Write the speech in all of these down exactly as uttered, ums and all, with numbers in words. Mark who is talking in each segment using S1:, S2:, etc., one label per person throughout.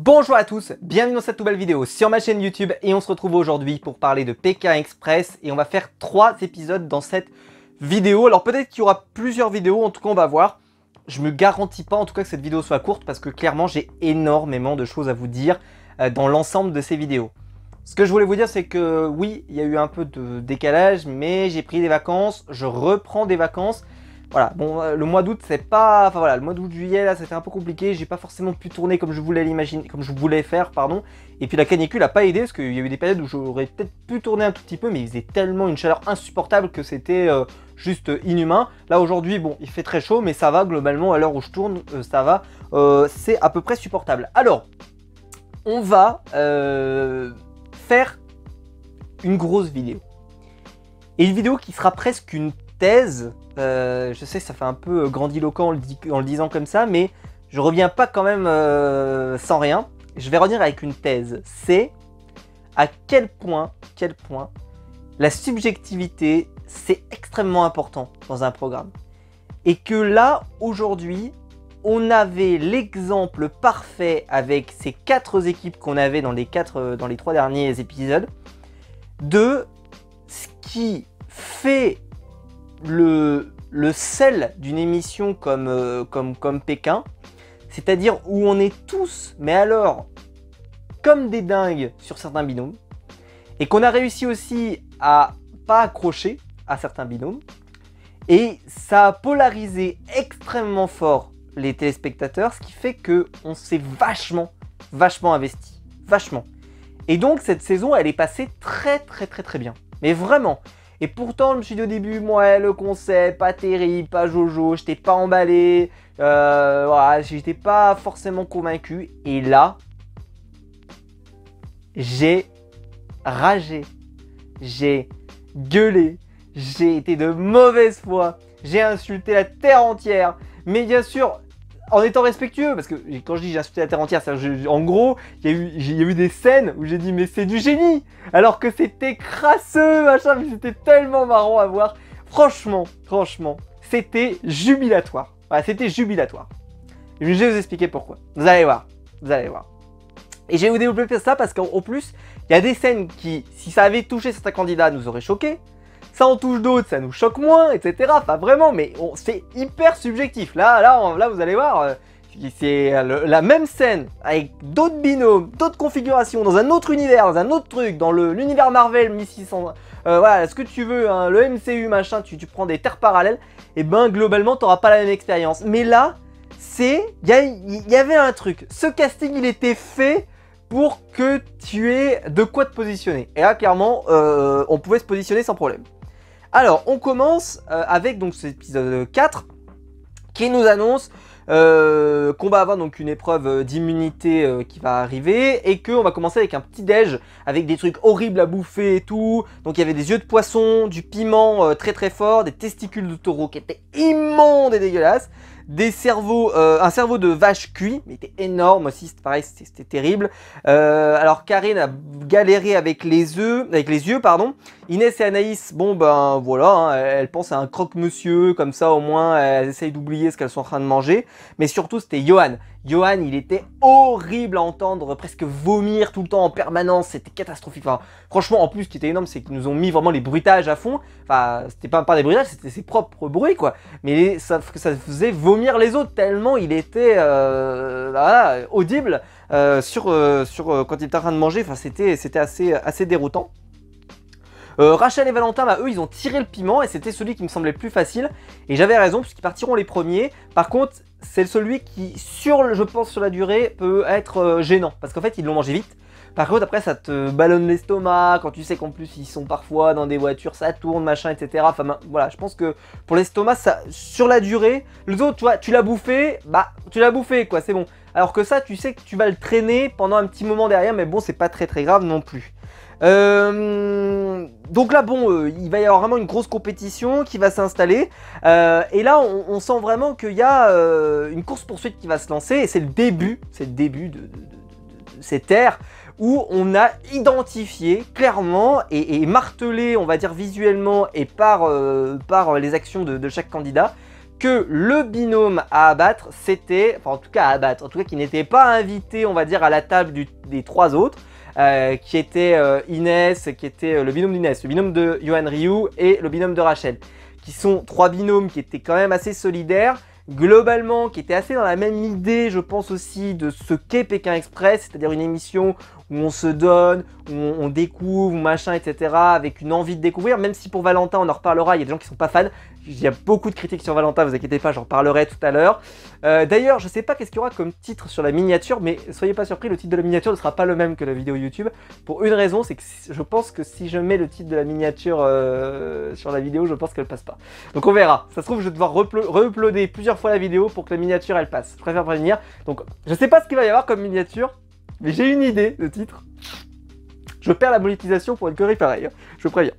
S1: Bonjour à tous, bienvenue dans cette nouvelle vidéo sur ma chaîne YouTube et on se retrouve aujourd'hui pour parler de Pékin Express et on va faire trois épisodes dans cette vidéo. Alors peut-être qu'il y aura plusieurs vidéos, en tout cas on va voir. Je me garantis pas en tout cas que cette vidéo soit courte parce que clairement j'ai énormément de choses à vous dire euh, dans l'ensemble de ces vidéos. Ce que je voulais vous dire c'est que oui, il y a eu un peu de décalage mais j'ai pris des vacances, je reprends des vacances. Voilà, bon, euh, le mois d'août, c'est pas... Enfin voilà, le mois d'août, juillet, là, c'était un peu compliqué. J'ai pas forcément pu tourner comme je voulais l'imaginer, comme je voulais faire, pardon. Et puis la canicule a pas aidé, parce qu'il y a eu des périodes où j'aurais peut-être pu tourner un tout petit peu, mais il faisait tellement une chaleur insupportable que c'était euh, juste inhumain. Là, aujourd'hui, bon, il fait très chaud, mais ça va, globalement, à l'heure où je tourne, euh, ça va. Euh, c'est à peu près supportable. Alors, on va euh, faire une grosse vidéo. Et une vidéo qui sera presque une thèse. Euh, je sais, ça fait un peu grandiloquent en le, dit, en le disant comme ça, mais je reviens pas quand même euh, sans rien. Je vais revenir avec une thèse. C'est à quel point, quel point la subjectivité, c'est extrêmement important dans un programme. Et que là, aujourd'hui, on avait l'exemple parfait avec ces quatre équipes qu'on avait dans les, quatre, dans les trois derniers épisodes de ce qui fait Le, le sel d'une émission comme, euh, comme, comme Pékin, c'est-à-dire où on est tous, mais alors, comme des dingues sur certains binômes, et qu'on a réussi aussi à pas accrocher à certains binômes, et ça a polarisé extrêmement fort les téléspectateurs, ce qui fait qu'on s'est vachement, vachement investi, vachement. Et donc cette saison, elle est passée très très très très bien, mais vraiment. Et pourtant, je me suis dit au début, ouais, le concept, pas terrible, pas jojo, j'étais pas emballé, euh, voilà, j'étais pas forcément convaincu. Et là, j'ai ragé, j'ai gueulé, j'ai été de mauvaise foi, j'ai insulté la terre entière. Mais bien sûr, en étant respectueux, parce que quand je dis j'ai insulté la terre entière, je, en gros, il y, y a eu des scènes où j'ai dit mais c'est du génie, alors que c'était crasseux, machin, mais c'était tellement marrant à voir. Franchement, franchement, c'était jubilatoire. Voilà, c'était jubilatoire. Je vais vous expliquer pourquoi. Vous allez voir, vous allez voir. Et je vais vous développer ça parce qu'en plus, il y a des scènes qui, si ça avait touché certains candidats, nous auraient choqués. Ça en touche d'autres, ça nous choque moins, et cetera. Enfin vraiment, mais c'est hyper subjectif. Là, là, on, là, vous allez voir, euh, c'est la même scène avec d'autres binômes, d'autres configurations, dans un autre univers, dans un autre truc, dans l'univers Marvel mille six cents. Euh, voilà, ce que tu veux, hein, le M C U machin, tu, tu prends des terres parallèles, et ben globalement, t'auras pas la même expérience. Mais là, c'est, il y, y avait un truc. Ce casting, il était fait pour que tu aies de quoi te positionner. Et là, clairement, euh, on pouvait se positionner sans problème. Alors, on commence euh, avec donc cet épisode quatre qui nous annonce euh, qu'on va avoir donc une épreuve d'immunité euh, qui va arriver et qu'on va commencer avec un petit déj avec des trucs horribles à bouffer et tout. Donc il y avait des yeux de poisson, du piment euh, très très fort, des testicules de taureau qui étaient immondes et dégueulasses, des cerveaux, euh, un cerveau de vache cuit, mais il était énorme aussi, c'était pareil, c'était terrible. Euh, alors Karine a galéré avec les œufs, avec les yeux, pardon. Inès et Anaïs, bon ben voilà, hein, elles pensent à un croque-monsieur, comme ça au moins elles essayent d'oublier ce qu'elles sont en train de manger. Mais surtout c'était Johan. Johan, il était horrible à entendre, presque vomir tout le temps en permanence, c'était catastrophique. Enfin, franchement, en plus, ce qui était énorme, c'est qu'ils nous ont mis vraiment les bruitages à fond. Enfin, c'était pas, pas des bruitages, c'était ses propres bruits, quoi. Mais les, ça, ça faisait vomir les autres, tellement il était euh, voilà, audible euh, sur, euh, sur, euh, quand il était en train de manger. Enfin, c'était assez, assez déroutant. Euh, Rachel et Valentin, bah, eux, ils ont tiré le piment et c'était celui qui me semblait le plus facile. Et j'avais raison puisqu'ils partiront les premiers. Par contre, c'est celui qui, sur, je pense, sur la durée, peut être euh, gênant. Parce qu'en fait, ils l'ont mangé vite. Par contre, après, ça te ballonne l'estomac. Quand tu sais qu'en plus, ils sont parfois dans des voitures, ça tourne, machin, et cetera. Enfin, voilà, je pense que pour l'estomac, ça, sur la durée, les autres, tu vois, tu l'as bouffé, bah, tu l'as bouffé, quoi, c'est bon. Alors que ça, tu sais que tu vas le traîner pendant un petit moment derrière, mais bon, c'est pas très très grave non plus. Euh, donc là bon euh, il va y avoir vraiment une grosse compétition qui va s'installer euh, et là on, on sent vraiment qu'il y a euh, une course poursuite qui va se lancer et c'est le début, c'est le début de, de, de, de, de cette ère où on a identifié clairement et, et martelé on va dire visuellement et par, euh, par les actions de, de chaque candidat que le binôme à abattre, c'était, enfin en tout cas à abattre, en tout cas qui n'était pas invité, on va dire, à la table du, des trois autres, euh, qui était euh, Inès, qui était euh, le binôme d'Inès, le binôme de Yohan Ryu et le binôme de Rachel, qui sont trois binômes qui étaient quand même assez solidaires, globalement, qui étaient assez dans la même idée, je pense aussi, de ce qu'est Pékin Express, c'est-à-dire une émission où on se donne, où on, on découvre, machin, et cetera, avec une envie de découvrir, même si pour Valentin, on en reparlera, il y a des gens qui sont pas fans, il y a beaucoup de critiques sur Valentin, vous inquiétez pas, j'en reparlerai tout à l'heure. Euh, D'ailleurs, je sais pas qu'est-ce qu'il y aura comme titre sur la miniature, mais soyez pas surpris, le titre de la miniature ne sera pas le même que la vidéo YouTube, pour une raison, c'est que je pense que si je mets le titre de la miniature euh, sur la vidéo, je pense qu'elle passe pas. Donc on verra, ça se trouve, je vais devoir re-uploader plusieurs fois la vidéo pour que la miniature, elle passe. Je préfère prévenir, donc je sais pas ce qu'il va y avoir comme miniature, mais j'ai une idée de titre. Je perds la monétisation pour une connerie pareille, hein, je préviens.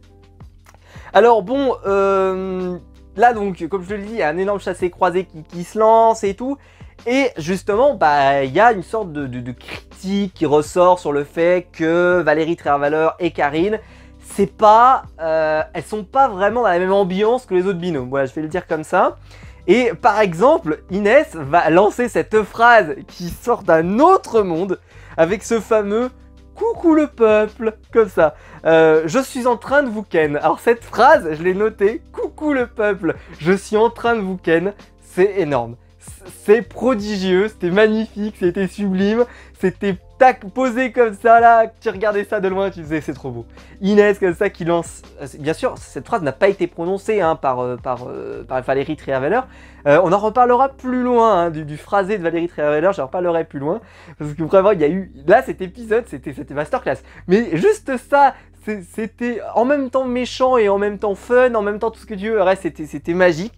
S1: Alors bon, euh, là donc, comme je le dis, il y a un énorme chassé-croisé qui, qui se lance et tout. Et justement, bah, il y a une sorte de, de, de critique qui ressort sur le fait que Valérie Trierweiler et Karine, c'est pas, euh, elles sont pas vraiment dans la même ambiance que les autres binômes. Voilà, je vais le dire comme ça. Et par exemple, Inès va lancer cette phrase qui sort d'un autre monde avec ce fameux « Coucou le peuple » comme ça. Euh, je suis en train de vous ken. Alors cette phrase, je l'ai notée « Coucou le peuple, je suis en train de vous ken ». C'est énorme. C'est prodigieux, c'était magnifique, c'était sublime, c'était tac, posé comme ça là, tu regardais ça de loin, tu disais c'est trop beau. Inès comme ça qui lance, bien sûr cette phrase n'a pas été prononcée hein, par, euh, par, euh, par Valérie Trierweiler, euh, on en reparlera plus loin hein, du, du phrasé de Valérie Trierweiler, j'en reparlerai plus loin, parce que vraiment il y a eu, là cet épisode c'était masterclass, mais juste ça, c'était en même temps méchant et en même temps fun, en même temps tout ce que tu veux, ouais, c'était magique.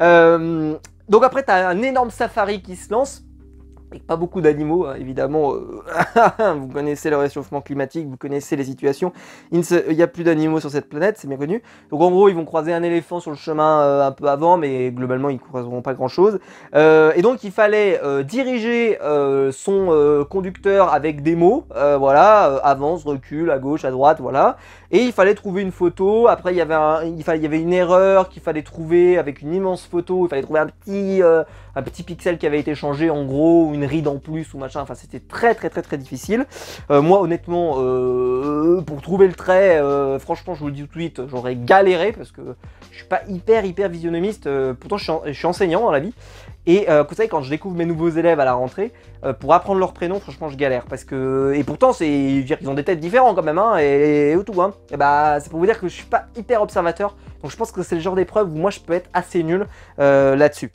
S1: Euh, Donc après, tu as un énorme safari qui se lance, avec pas beaucoup d'animaux, hein, évidemment. Euh, vous connaissez le réchauffement climatique, vous connaissez les situations. Il n'y a plus d'animaux sur cette planète, c'est bien connu. Donc en gros, ils vont croiser un éléphant sur le chemin euh, un peu avant, mais globalement, ils ne croiseront pas grand-chose. Euh, et donc, il fallait euh, diriger euh, son euh, conducteur avec des mots. Euh, voilà, euh, avance, recule, à gauche, à droite, voilà. Et il fallait trouver une photo. Après, il y avait, un, il fallait, il y avait une erreur qu'il fallait trouver avec une immense photo. Il fallait trouver un petit, euh, un petit pixel qui avait été changé, en gros, ou une ride en plus, ou machin. Enfin, c'était très, très, très, très difficile. Euh, moi, honnêtement, euh, pour trouver le trait, euh, franchement, je vous le dis tout de suite, j'aurais galéré parce que je suis pas hyper, hyper visionnomiste. Euh, pourtant, je suis, en, je suis enseignant dans la vie. Et euh, vous savez, quand je découvre mes nouveaux élèves à la rentrée, euh, pour apprendre leur prénom, franchement, je galère. Parce que, et pourtant, c'est, je veux dire qu'ils ont des têtes différentes quand même, hein, et, et tout, hein. Et bah, c'est pour vous dire que je suis pas hyper observateur. Donc, je pense que c'est le genre d'épreuve où moi, je peux être assez nul euh, là-dessus.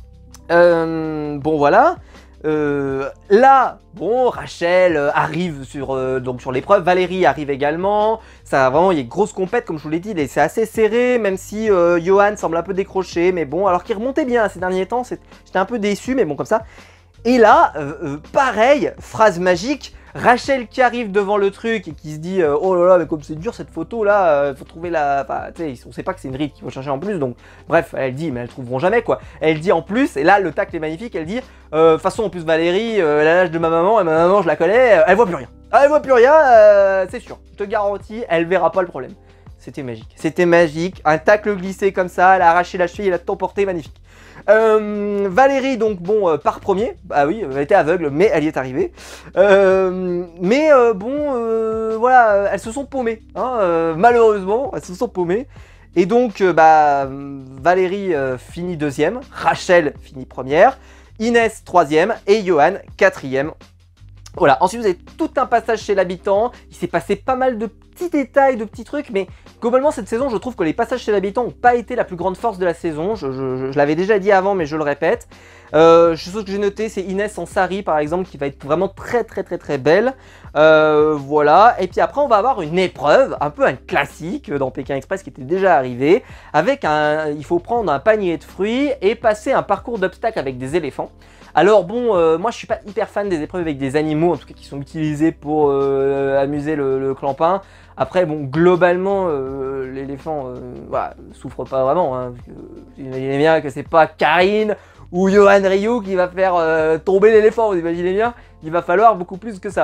S1: Euh, bon, voilà. Euh, là, bon, Rachel euh, arrive sur, euh, donc sur l'épreuve, Valérie arrive également, ça vraiment, il y a une grosse compète comme je vous l'ai dit, c'est assez serré, même si euh, Yohan semble un peu décroché, mais bon, alors qu'il remontait bien ces derniers temps, j'étais un peu déçu, mais bon, comme ça. Et là, euh, euh, pareil, phrase magique, Rachel qui arrive devant le truc et qui se dit euh, oh là là, mais comme c'est dur cette photo là, euh, faut trouver la. Enfin, tu sais, on sait pas que c'est une ride qu'il faut chercher en plus, donc bref, elle dit, mais elles trouveront jamais quoi. Elle dit en plus, et là le tacle est magnifique, elle dit de euh, façon en plus Valérie, euh, elle a l'âge de ma maman, et ma maman je la connais, euh, elle voit plus rien. Elle voit plus rien, euh, c'est sûr, je te garantis, elle verra pas le problème. C'était magique, c'était magique, un tacle glissé comme ça, elle a arraché la cheville, elle a tout emporté, magnifique. Euh, Valérie, donc bon, euh, part premier, bah oui, elle était aveugle, mais elle y est arrivée. Euh, mais euh, bon, euh, voilà, elles se sont paumées, hein, euh, malheureusement, elles se sont paumées. Et donc, euh, bah, Valérie euh, finit deuxième, Rachel finit première, Inès troisième et Yohan quatrième. Voilà, ensuite vous avez tout un passage chez l'habitant, il s'est passé pas mal de petits détails, de petits trucs, mais globalement cette saison je trouve que les passages chez l'habitant n'ont pas été la plus grande force de la saison, je, je, je l'avais déjà dit avant mais je le répète. Euh, chose que j'ai noté c'est Inès en sari par exemple qui va être vraiment très très très très belle. Euh, voilà, et puis après on va avoir une épreuve, un peu un classique dans Pékin Express qui était déjà arrivé, avec un, il faut prendre un panier de fruits et passer un parcours d'obstacles avec des éléphants. Alors bon, euh, moi je suis pas hyper fan des épreuves avec des animaux, en tout cas qui sont utilisés pour euh, amuser le, le clampin. Après bon, globalement, euh, l'éléphant euh, voilà, souffre pas vraiment, hein, parce que vous imaginez bien que c'est pas Karine ou Yohan Ryu qui va faire euh, tomber l'éléphant, vous imaginez bien, il va falloir beaucoup plus que ça.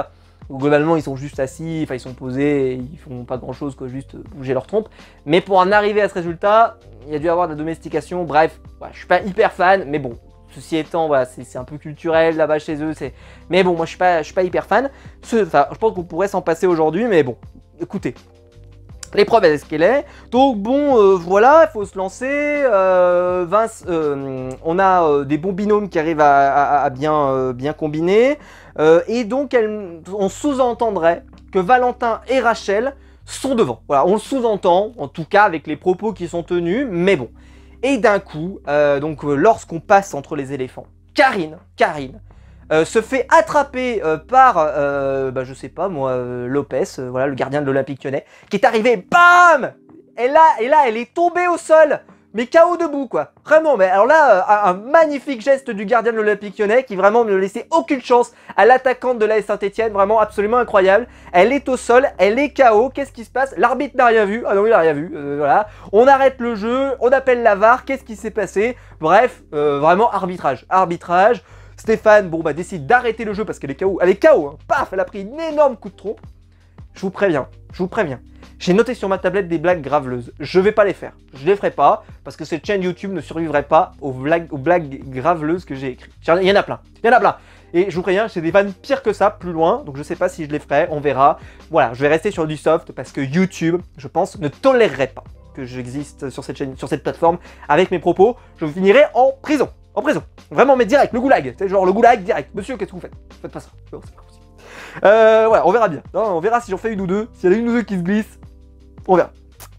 S1: Globalement, ils sont juste assis, enfin ils sont posés, et ils font pas grand chose que juste bouger leur trompe. Mais pour en arriver à ce résultat, il y a dû avoir de la domestication. Bref, voilà, je suis pas hyper fan, mais bon. Ceci étant, voilà, c'est un peu culturel là-bas chez eux. Mais bon, moi je suis pas, je suis pas hyper fan. Ce, enfin, je pense qu'on pourrait s'en passer aujourd'hui, mais bon, écoutez. L'épreuve est ce qu'elle est. Donc bon, euh, voilà, il faut se lancer. Euh, Vince, euh, on a euh, des bons binômes qui arrivent à, à, à bien, euh, bien combiner. Euh, et donc, elle, on sous-entendrait que Valentin et Rachel sont devant. Voilà, on le sous-entend, en tout cas avec les propos qui sont tenus, mais bon. Et d'un coup, euh, donc euh, lorsqu'on passe entre les éléphants, Karine, Karine, Euh, se fait attraper euh, par, euh, bah, je sais pas moi, euh, Lopez, euh, voilà, le gardien de l'Olympique Lyonnais, qui est arrivé, bam, et là, et là, elle est tombée au sol, mais K O debout, quoi. Vraiment, mais alors là, euh, un magnifique geste du gardien de l'Olympique Lyonnais, qui vraiment ne laissait aucune chance à l'attaquante de l'A S Saint-Etienne, vraiment absolument incroyable. Elle est au sol, elle est K O, qu'est-ce qui se passe? L'arbitre n'a rien vu, ah non, il n'a rien vu, euh, voilà. On arrête le jeu, on appelle la V A R, qu'est-ce qui s'est passé? Bref, euh, vraiment arbitrage, arbitrage. Stéphane, bon bah décide d'arrêter le jeu parce qu'elle est K O. Elle est K O, hein. Paf, elle a pris une énorme coup de trompe. Je vous préviens, je vous préviens. J'ai noté sur ma tablette des blagues graveleuses. Je vais pas les faire. Je les ferai pas parce que cette chaîne YouTube ne survivrait pas aux blagues, aux blagues graveleuses que j'ai écrites. Il y en a plein, il y en a plein. Et je vous préviens, j'ai des vannes pires que ça, plus loin. Donc je sais pas si je les ferai, on verra. Voilà, je vais rester sur du soft parce que YouTube, je pense, ne tolérerait pas que j'existe sur cette chaîne, sur cette plateforme avec mes propos. Je finirai en prison. En prison. Vraiment, mais direct, le goulag. C'est genre le goulag direct. Monsieur, qu'est-ce que vous faites? Faites pas ça. Non, c'est pas possible. Euh, voilà, on verra bien. Non, on verra si j'en fais une ou deux. S'il y en a une ou deux qui se glissent, on verra.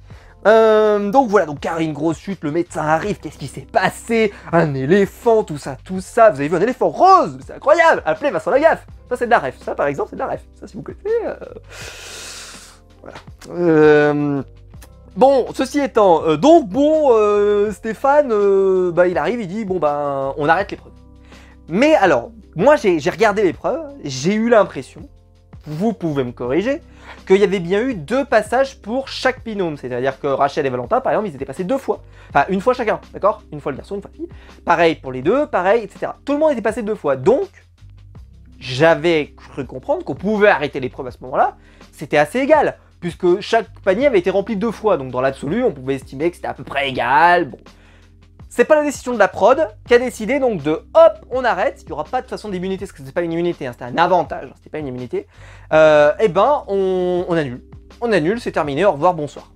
S1: Euh, donc voilà, donc Karine, grosse chute, le médecin arrive. Qu'est-ce qui s'est passé? Un éléphant, tout ça, tout ça. Vous avez vu un éléphant rose? C'est incroyable. Appelez Vincent Lagaffe. Ça, c'est de la ref. Ça, par exemple, c'est de la ref. Ça, si vous connaissez. Euh... Voilà. Euh... Bon, ceci étant, euh, donc bon, euh, Stéphane, euh, bah, il arrive, il dit, bon, bah, on arrête l'épreuve. Mais alors, moi, j'ai regardé l'épreuve, j'ai eu l'impression, vous pouvez me corriger, qu'il y avait bien eu deux passages pour chaque binôme. C'est-à-dire que Rachel et Valentin, par exemple, ils étaient passés deux fois. Enfin, une fois chacun, d'accord? Une fois le garçon, une fois la fille. Pareil pour les deux, pareil, et cetera. Tout le monde était passé deux fois. Donc, j'avais cru comprendre qu'on pouvait arrêter l'épreuve à ce moment-là. C'était assez égal, puisque chaque panier avait été rempli deux fois. Donc, dans l'absolu, on pouvait estimer que c'était à peu près égal. Bon. C'est pas la décision de la prod qui a décidé donc de hop, on arrête. Il n'y aura pas de façon d'immunité, parce que c'était pas une immunité, hein, c'était un avantage, c'était pas une immunité. Euh, et ben, on, on annule. On annule, c'est terminé, au revoir, bonsoir.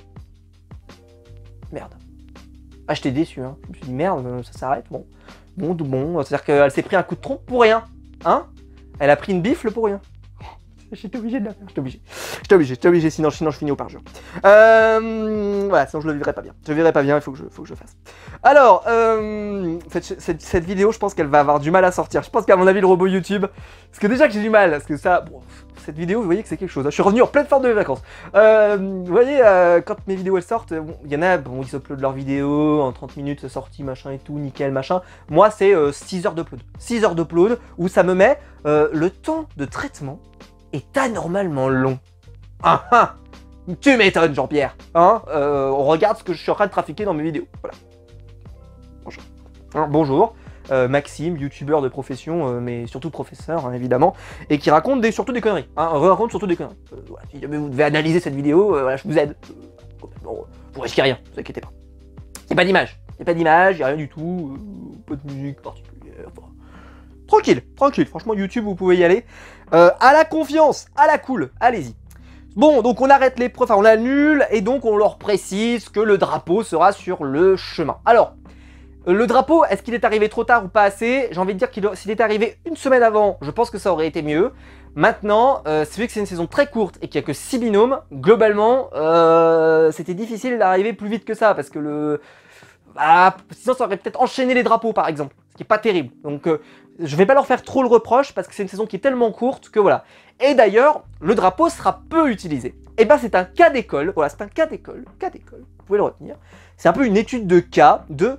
S1: Merde. Ah, j'étais déçu, hein. Je me suis dit merde, ça s'arrête, bon. Bon, tout bon. C'est-à-dire qu'elle s'est pris un coup de trompe pour rien. Hein? Elle a pris une bifle pour rien. J'étais obligé de la faire, j'étais obligé. J'étais obligé, j'étais obligé, sinon, sinon je finis au parjure. Euh, voilà, sinon je le vivrai pas bien. Je le vivrai pas bien, il faut que je, faut que je fasse. Alors, euh, cette, cette, cette vidéo, je pense qu'elle va avoir du mal à sortir. Je pense qu'à mon avis, le robot YouTube, parce que déjà que j'ai du mal, parce que ça, bon, cette vidéo, vous voyez que c'est quelque chose. Je suis revenu en pleine forme de mes vacances. Euh, vous voyez, euh, quand mes vidéos elles sortent, il bon, y en a, bon, ils uploadent leurs vidéos en trente minutes, c'est sorti, machin et tout, nickel, machin. Moi, c'est euh, six heures d'upload. six heures d'upload où ça me met euh, le temps de traitement est anormalement long. Ah ah, tu m'étonnes, Jean-Pierre. Hein, euh, on regarde ce que je suis en train de trafiquer dans mes vidéos. Voilà. Bonjour. Alors, bonjour. Euh, Maxime, youtubeur de profession, euh, mais surtout professeur, hein, évidemment, et qui raconte des, surtout des conneries. Hein, raconte surtout des conneries. Euh, voilà, si jamais vous devez analyser cette vidéo, euh, voilà, je vous aide. Euh, bon, vous risquez rien, ne vous inquiétez pas. Il n'y a pas d'image. Il n'y a pas d'image, il n'y a rien du tout. Euh, pas de musique particulière. Enfin, tranquille, tranquille. Franchement, YouTube, vous pouvez y aller. Euh, à la confiance, à la cool, allez-y. Bon, donc on arrête l'épreuve, enfin on annule, et donc on leur précise que le drapeau sera sur le chemin. Alors, euh, le drapeau, est-ce qu'il est arrivé trop tard ou pas assez? J'ai envie de dire qu'il s'il était arrivé une semaine avant, je pense que ça aurait été mieux. Maintenant, euh, c'est vu que c'est une saison très courte et qu'il n'y a que six binômes, globalement, euh, c'était difficile d'arriver plus vite que ça, parce que le... Bah, sinon ça aurait peut-être enchaîné les drapeaux par exemple, ce qui est pas terrible. Donc euh, je vais pas leur faire trop le reproche parce que c'est une saison qui est tellement courte que voilà. Et d'ailleurs, le drapeau sera peu utilisé. Et ben c'est un cas d'école, voilà, c'est un cas d'école, cas d'école, vous pouvez le retenir. C'est un peu une étude de cas de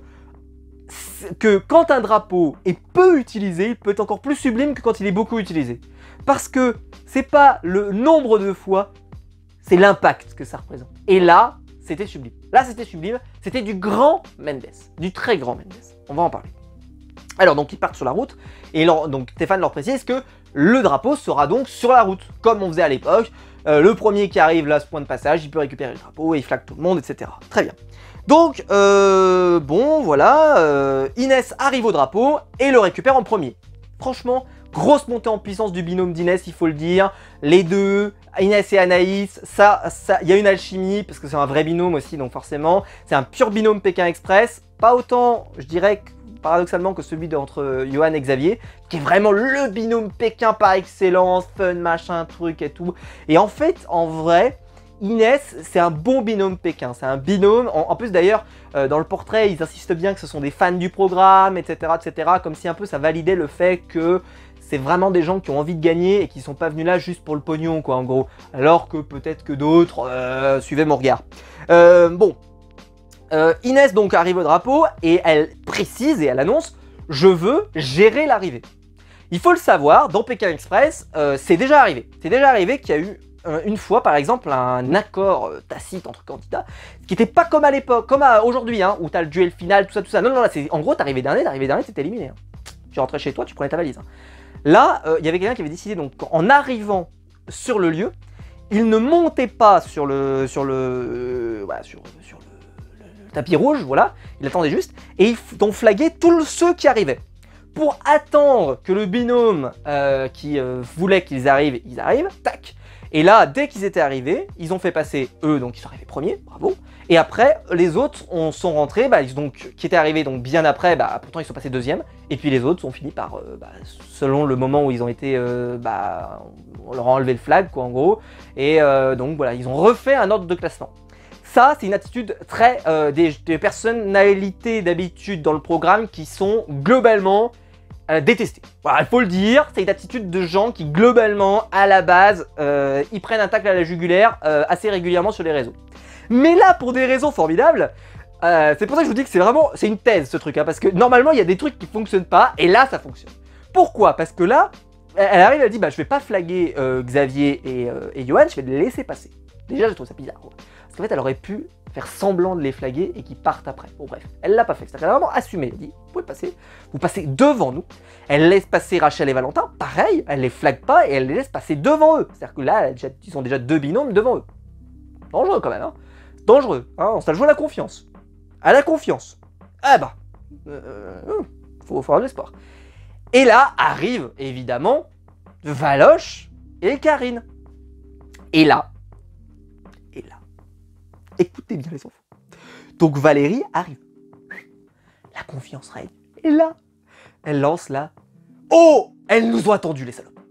S1: que quand un drapeau est peu utilisé, il peut être encore plus sublime que quand il est beaucoup utilisé. Parce que c'est pas le nombre de fois, c'est l'impact que ça représente. Et là, c'était sublime. Là, c'était sublime. C'était du grand Mendes. Du très grand Mendes. On va en parler. Alors, donc, ils partent sur la route. Et leur, donc, Stéphane leur précise que le drapeau sera donc sur la route, comme on faisait à l'époque. Euh, le premier qui arrive là, ce point de passage, il peut récupérer le drapeau et il flague tout le monde, et cetera. Très bien. Donc, euh, bon, voilà, euh, Inès arrive au drapeau et le récupère en premier. Franchement, grosse montée en puissance du binôme d'Inès, il faut le dire. Les deux, Inès et Anaïs, ça, ça, il y a une alchimie, parce que c'est un vrai binôme aussi, donc forcément, c'est un pur binôme Pékin Express. Pas autant, je dirais, paradoxalement, que celui d'entre Johan et Xavier, qui est vraiment le binôme Pékin par excellence, fun, machin, truc et tout. Et en fait, en vrai, Inès, c'est un bon binôme Pékin, c'est un binôme, en, en plus d'ailleurs, euh, dans le portrait, ils insistent bien que ce sont des fans du programme, et cetera, et cetera, comme si un peu ça validait le fait que c'est vraiment des gens qui ont envie de gagner et qui sont pas venus là juste pour le pognon, quoi, en gros. Alors que peut-être que d'autres, euh, suivez mon regard. Euh, bon, euh, Inès donc arrive au drapeau et elle précise et elle annonce « Je veux gérer l'arrivée ». Il faut le savoir, dans Pékin Express, euh, c'est déjà arrivé. C'est déjà arrivé qu'il y a eu une fois, par exemple, un accord tacite entre candidats, qui n'était pas comme à l'époque, comme aujourd'hui, hein, où tu as le duel final, tout ça, tout ça. Non, non, là, c'est en gros, t'arrivais dernier, t'arrivais dernier, t'étais éliminé. Hein. Tu rentrais chez toi, tu prenais ta valise. Hein. Là, il euh, y avait quelqu'un qui avait décidé, donc, en arrivant sur le lieu, il ne montait pas sur le, sur le, euh, voilà, sur, sur le, le, le tapis rouge, voilà, il attendait juste, et ils ont flagué tous ceux qui arrivaient. Pour attendre que le binôme euh, qui euh, voulait qu'ils arrivent, ils arrivent, tac. Et là, dès qu'ils étaient arrivés, ils ont fait passer eux, donc ils sont arrivés premiers, bravo. Et après, les autres on, sont rentrés, bah, ils, donc, qui étaient arrivés donc bien après, bah, pourtant ils sont passés deuxième. Et puis les autres ont fini par, euh, bah, selon le moment où ils ont été, euh, bah, on leur a enlevé le flag, quoi, en gros. Et euh, donc voilà, ils ont refait un ordre de classement. Ça, c'est une attitude très euh, des, des personnalités d'habitude dans le programme qui sont globalement Euh, détesté. Voilà, il faut le dire, c'est une attitude de gens qui, globalement, à la base, euh, ils prennent un tacle à la jugulaire euh, assez régulièrement sur les réseaux. Mais là, pour des raisons formidables, euh, c'est pour ça que je vous dis que c'est vraiment, c'est une thèse ce truc, hein, parce que normalement, il y a des trucs qui fonctionnent pas, et là, ça fonctionne. Pourquoi? Parce que là, elle arrive, elle dit, bah, je vais pas flaguer euh, Xavier et, euh, et Johan, je vais les laisser passer. Déjà, je trouve ça bizarre. Parce qu'en fait, elle aurait pu faire semblant de les flaguer et qu'ils partent après. Bon bref, elle l'a pas fait. C'est-à-dire qu'elle a vraiment assumé. Elle a dit, vous pouvez passer, vous passez devant nous. Elle laisse passer Rachel et Valentin, pareil, elle les flague pas et elle les laisse passer devant eux. C'est-à-dire que là, ils ont déjà deux binômes devant eux. Dangereux quand même, hein. Dangereux, hein. Ça joue à la confiance. À la confiance. Ah bah, euh, faut, faut avoir de l'espoir. Et là, arrive, évidemment, Valoche et Karine. Et là, et là, écoutez bien les enfants. Donc Valérie arrive. La confiance règne. Et là, elle lance là. Oh, elles nous ont attendus les salopes.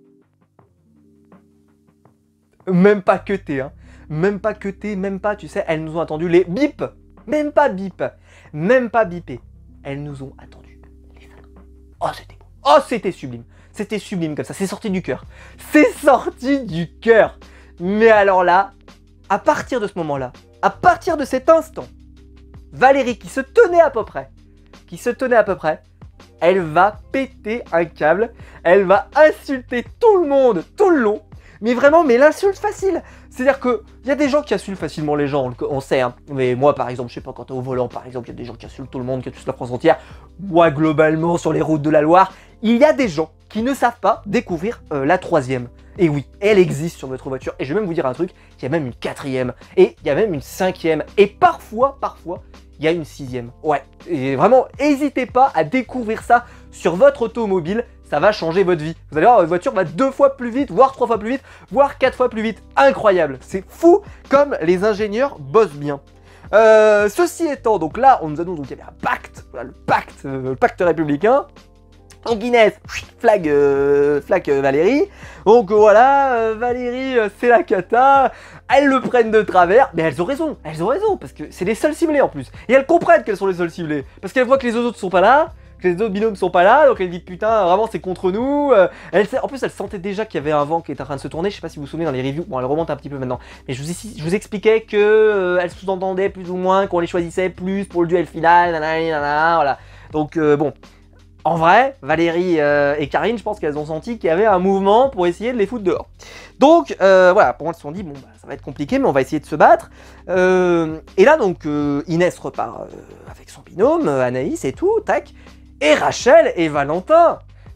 S1: Même pas que t'es, hein. Même pas que t'es, même pas, tu sais, elles nous ont attendu les bip. Même pas bip. Même pas bipé. Elles nous ont attendus les salopes. Oh, c'était beau. Oh, c'était sublime. C'était sublime comme ça. C'est sorti du cœur. C'est sorti du cœur. Mais alors là, à partir de ce moment-là, à partir de cet instant, Valérie qui se tenait à peu près, qui se tenait à peu près, elle va péter un câble, elle va insulter tout le monde, tout le long, mais vraiment, mais l'insulte facile. C'est-à-dire que il y a des gens qui insultent facilement les gens, on, on sait, hein. Mais moi par exemple, je sais pas, quand t'es au volant par exemple, il y a des gens qui insultent tout le monde, qui insultent la France entière. Moi globalement, sur les routes de la Loire, il y a des gens qui ne savent pas découvrir euh, la troisième. Et oui, elle existe sur votre voiture. Et je vais même vous dire un truc, il y a même une quatrième, et il y a même une cinquième, et parfois, parfois, il y a une sixième. Ouais, et vraiment, n'hésitez pas à découvrir ça sur votre automobile, ça va changer votre vie. Vous allez voir, votre voiture va deux fois plus vite, voire trois fois plus vite, voire quatre fois plus vite. Incroyable, c'est fou comme les ingénieurs bossent bien. Euh, ceci étant, donc là, on nous annonce qu'il y avait un pacte, voilà, le pacte, euh, le pacte républicain. Donc Inès, flag, euh, flag euh, Valérie. Donc euh, voilà, euh, Valérie, euh, c'est la cata. Elles le prennent de travers, mais elles ont raison, elles ont raison, parce que c'est les seules ciblées en plus. Et elles comprennent qu'elles sont les seules ciblées, parce qu'elles voient que les autres sont pas là, que les autres binômes sont pas là, donc elles disent putain, vraiment c'est contre nous. Euh, elle, en plus, elles sentaient déjà qu'il y avait un vent qui était en train de se tourner. Je sais pas si vous vous souvenez dans les reviews, bon, elle remonte un petit peu maintenant, mais je vous, je vous expliquais que euh, elles sous-entendaient plus ou moins qu'on les choisissait plus pour le duel final, nanana, nanana, voilà. Donc euh, bon. En vrai, Valérie euh, et Karine, je pense qu'elles ont senti qu'il y avait un mouvement pour essayer de les foutre dehors. Donc, euh, voilà, pour moi, elles se sont dit, bon, bah, ça va être compliqué, mais on va essayer de se battre. Euh, et là, donc, euh, Inès repart euh, avec son binôme, Anaïs et tout, tac. Et Rachel et Valentin,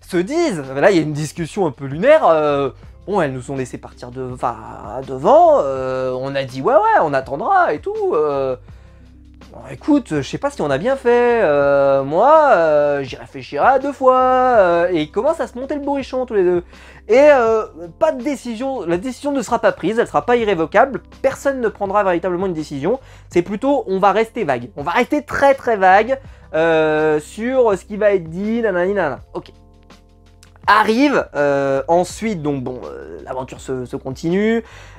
S1: se disent, là il y a une discussion un peu lunaire, euh, bon elles nous ont laissé partir de, enfin, devant, euh, on a dit ouais ouais on attendra et tout, euh, bon, écoute je sais pas si on a bien fait, euh, moi euh, j'y réfléchirai à deux fois, euh, et ils commencent à se monter le bourrichon tous les deux, et euh, pas de décision, la décision ne sera pas prise, elle sera pas irrévocable, personne ne prendra véritablement une décision, c'est plutôt on va rester vague, on va rester très très vague euh, sur ce qui va être dit, nanani nanana, ok. Arrive euh, ensuite, donc bon, euh, l'aventure se, se continue,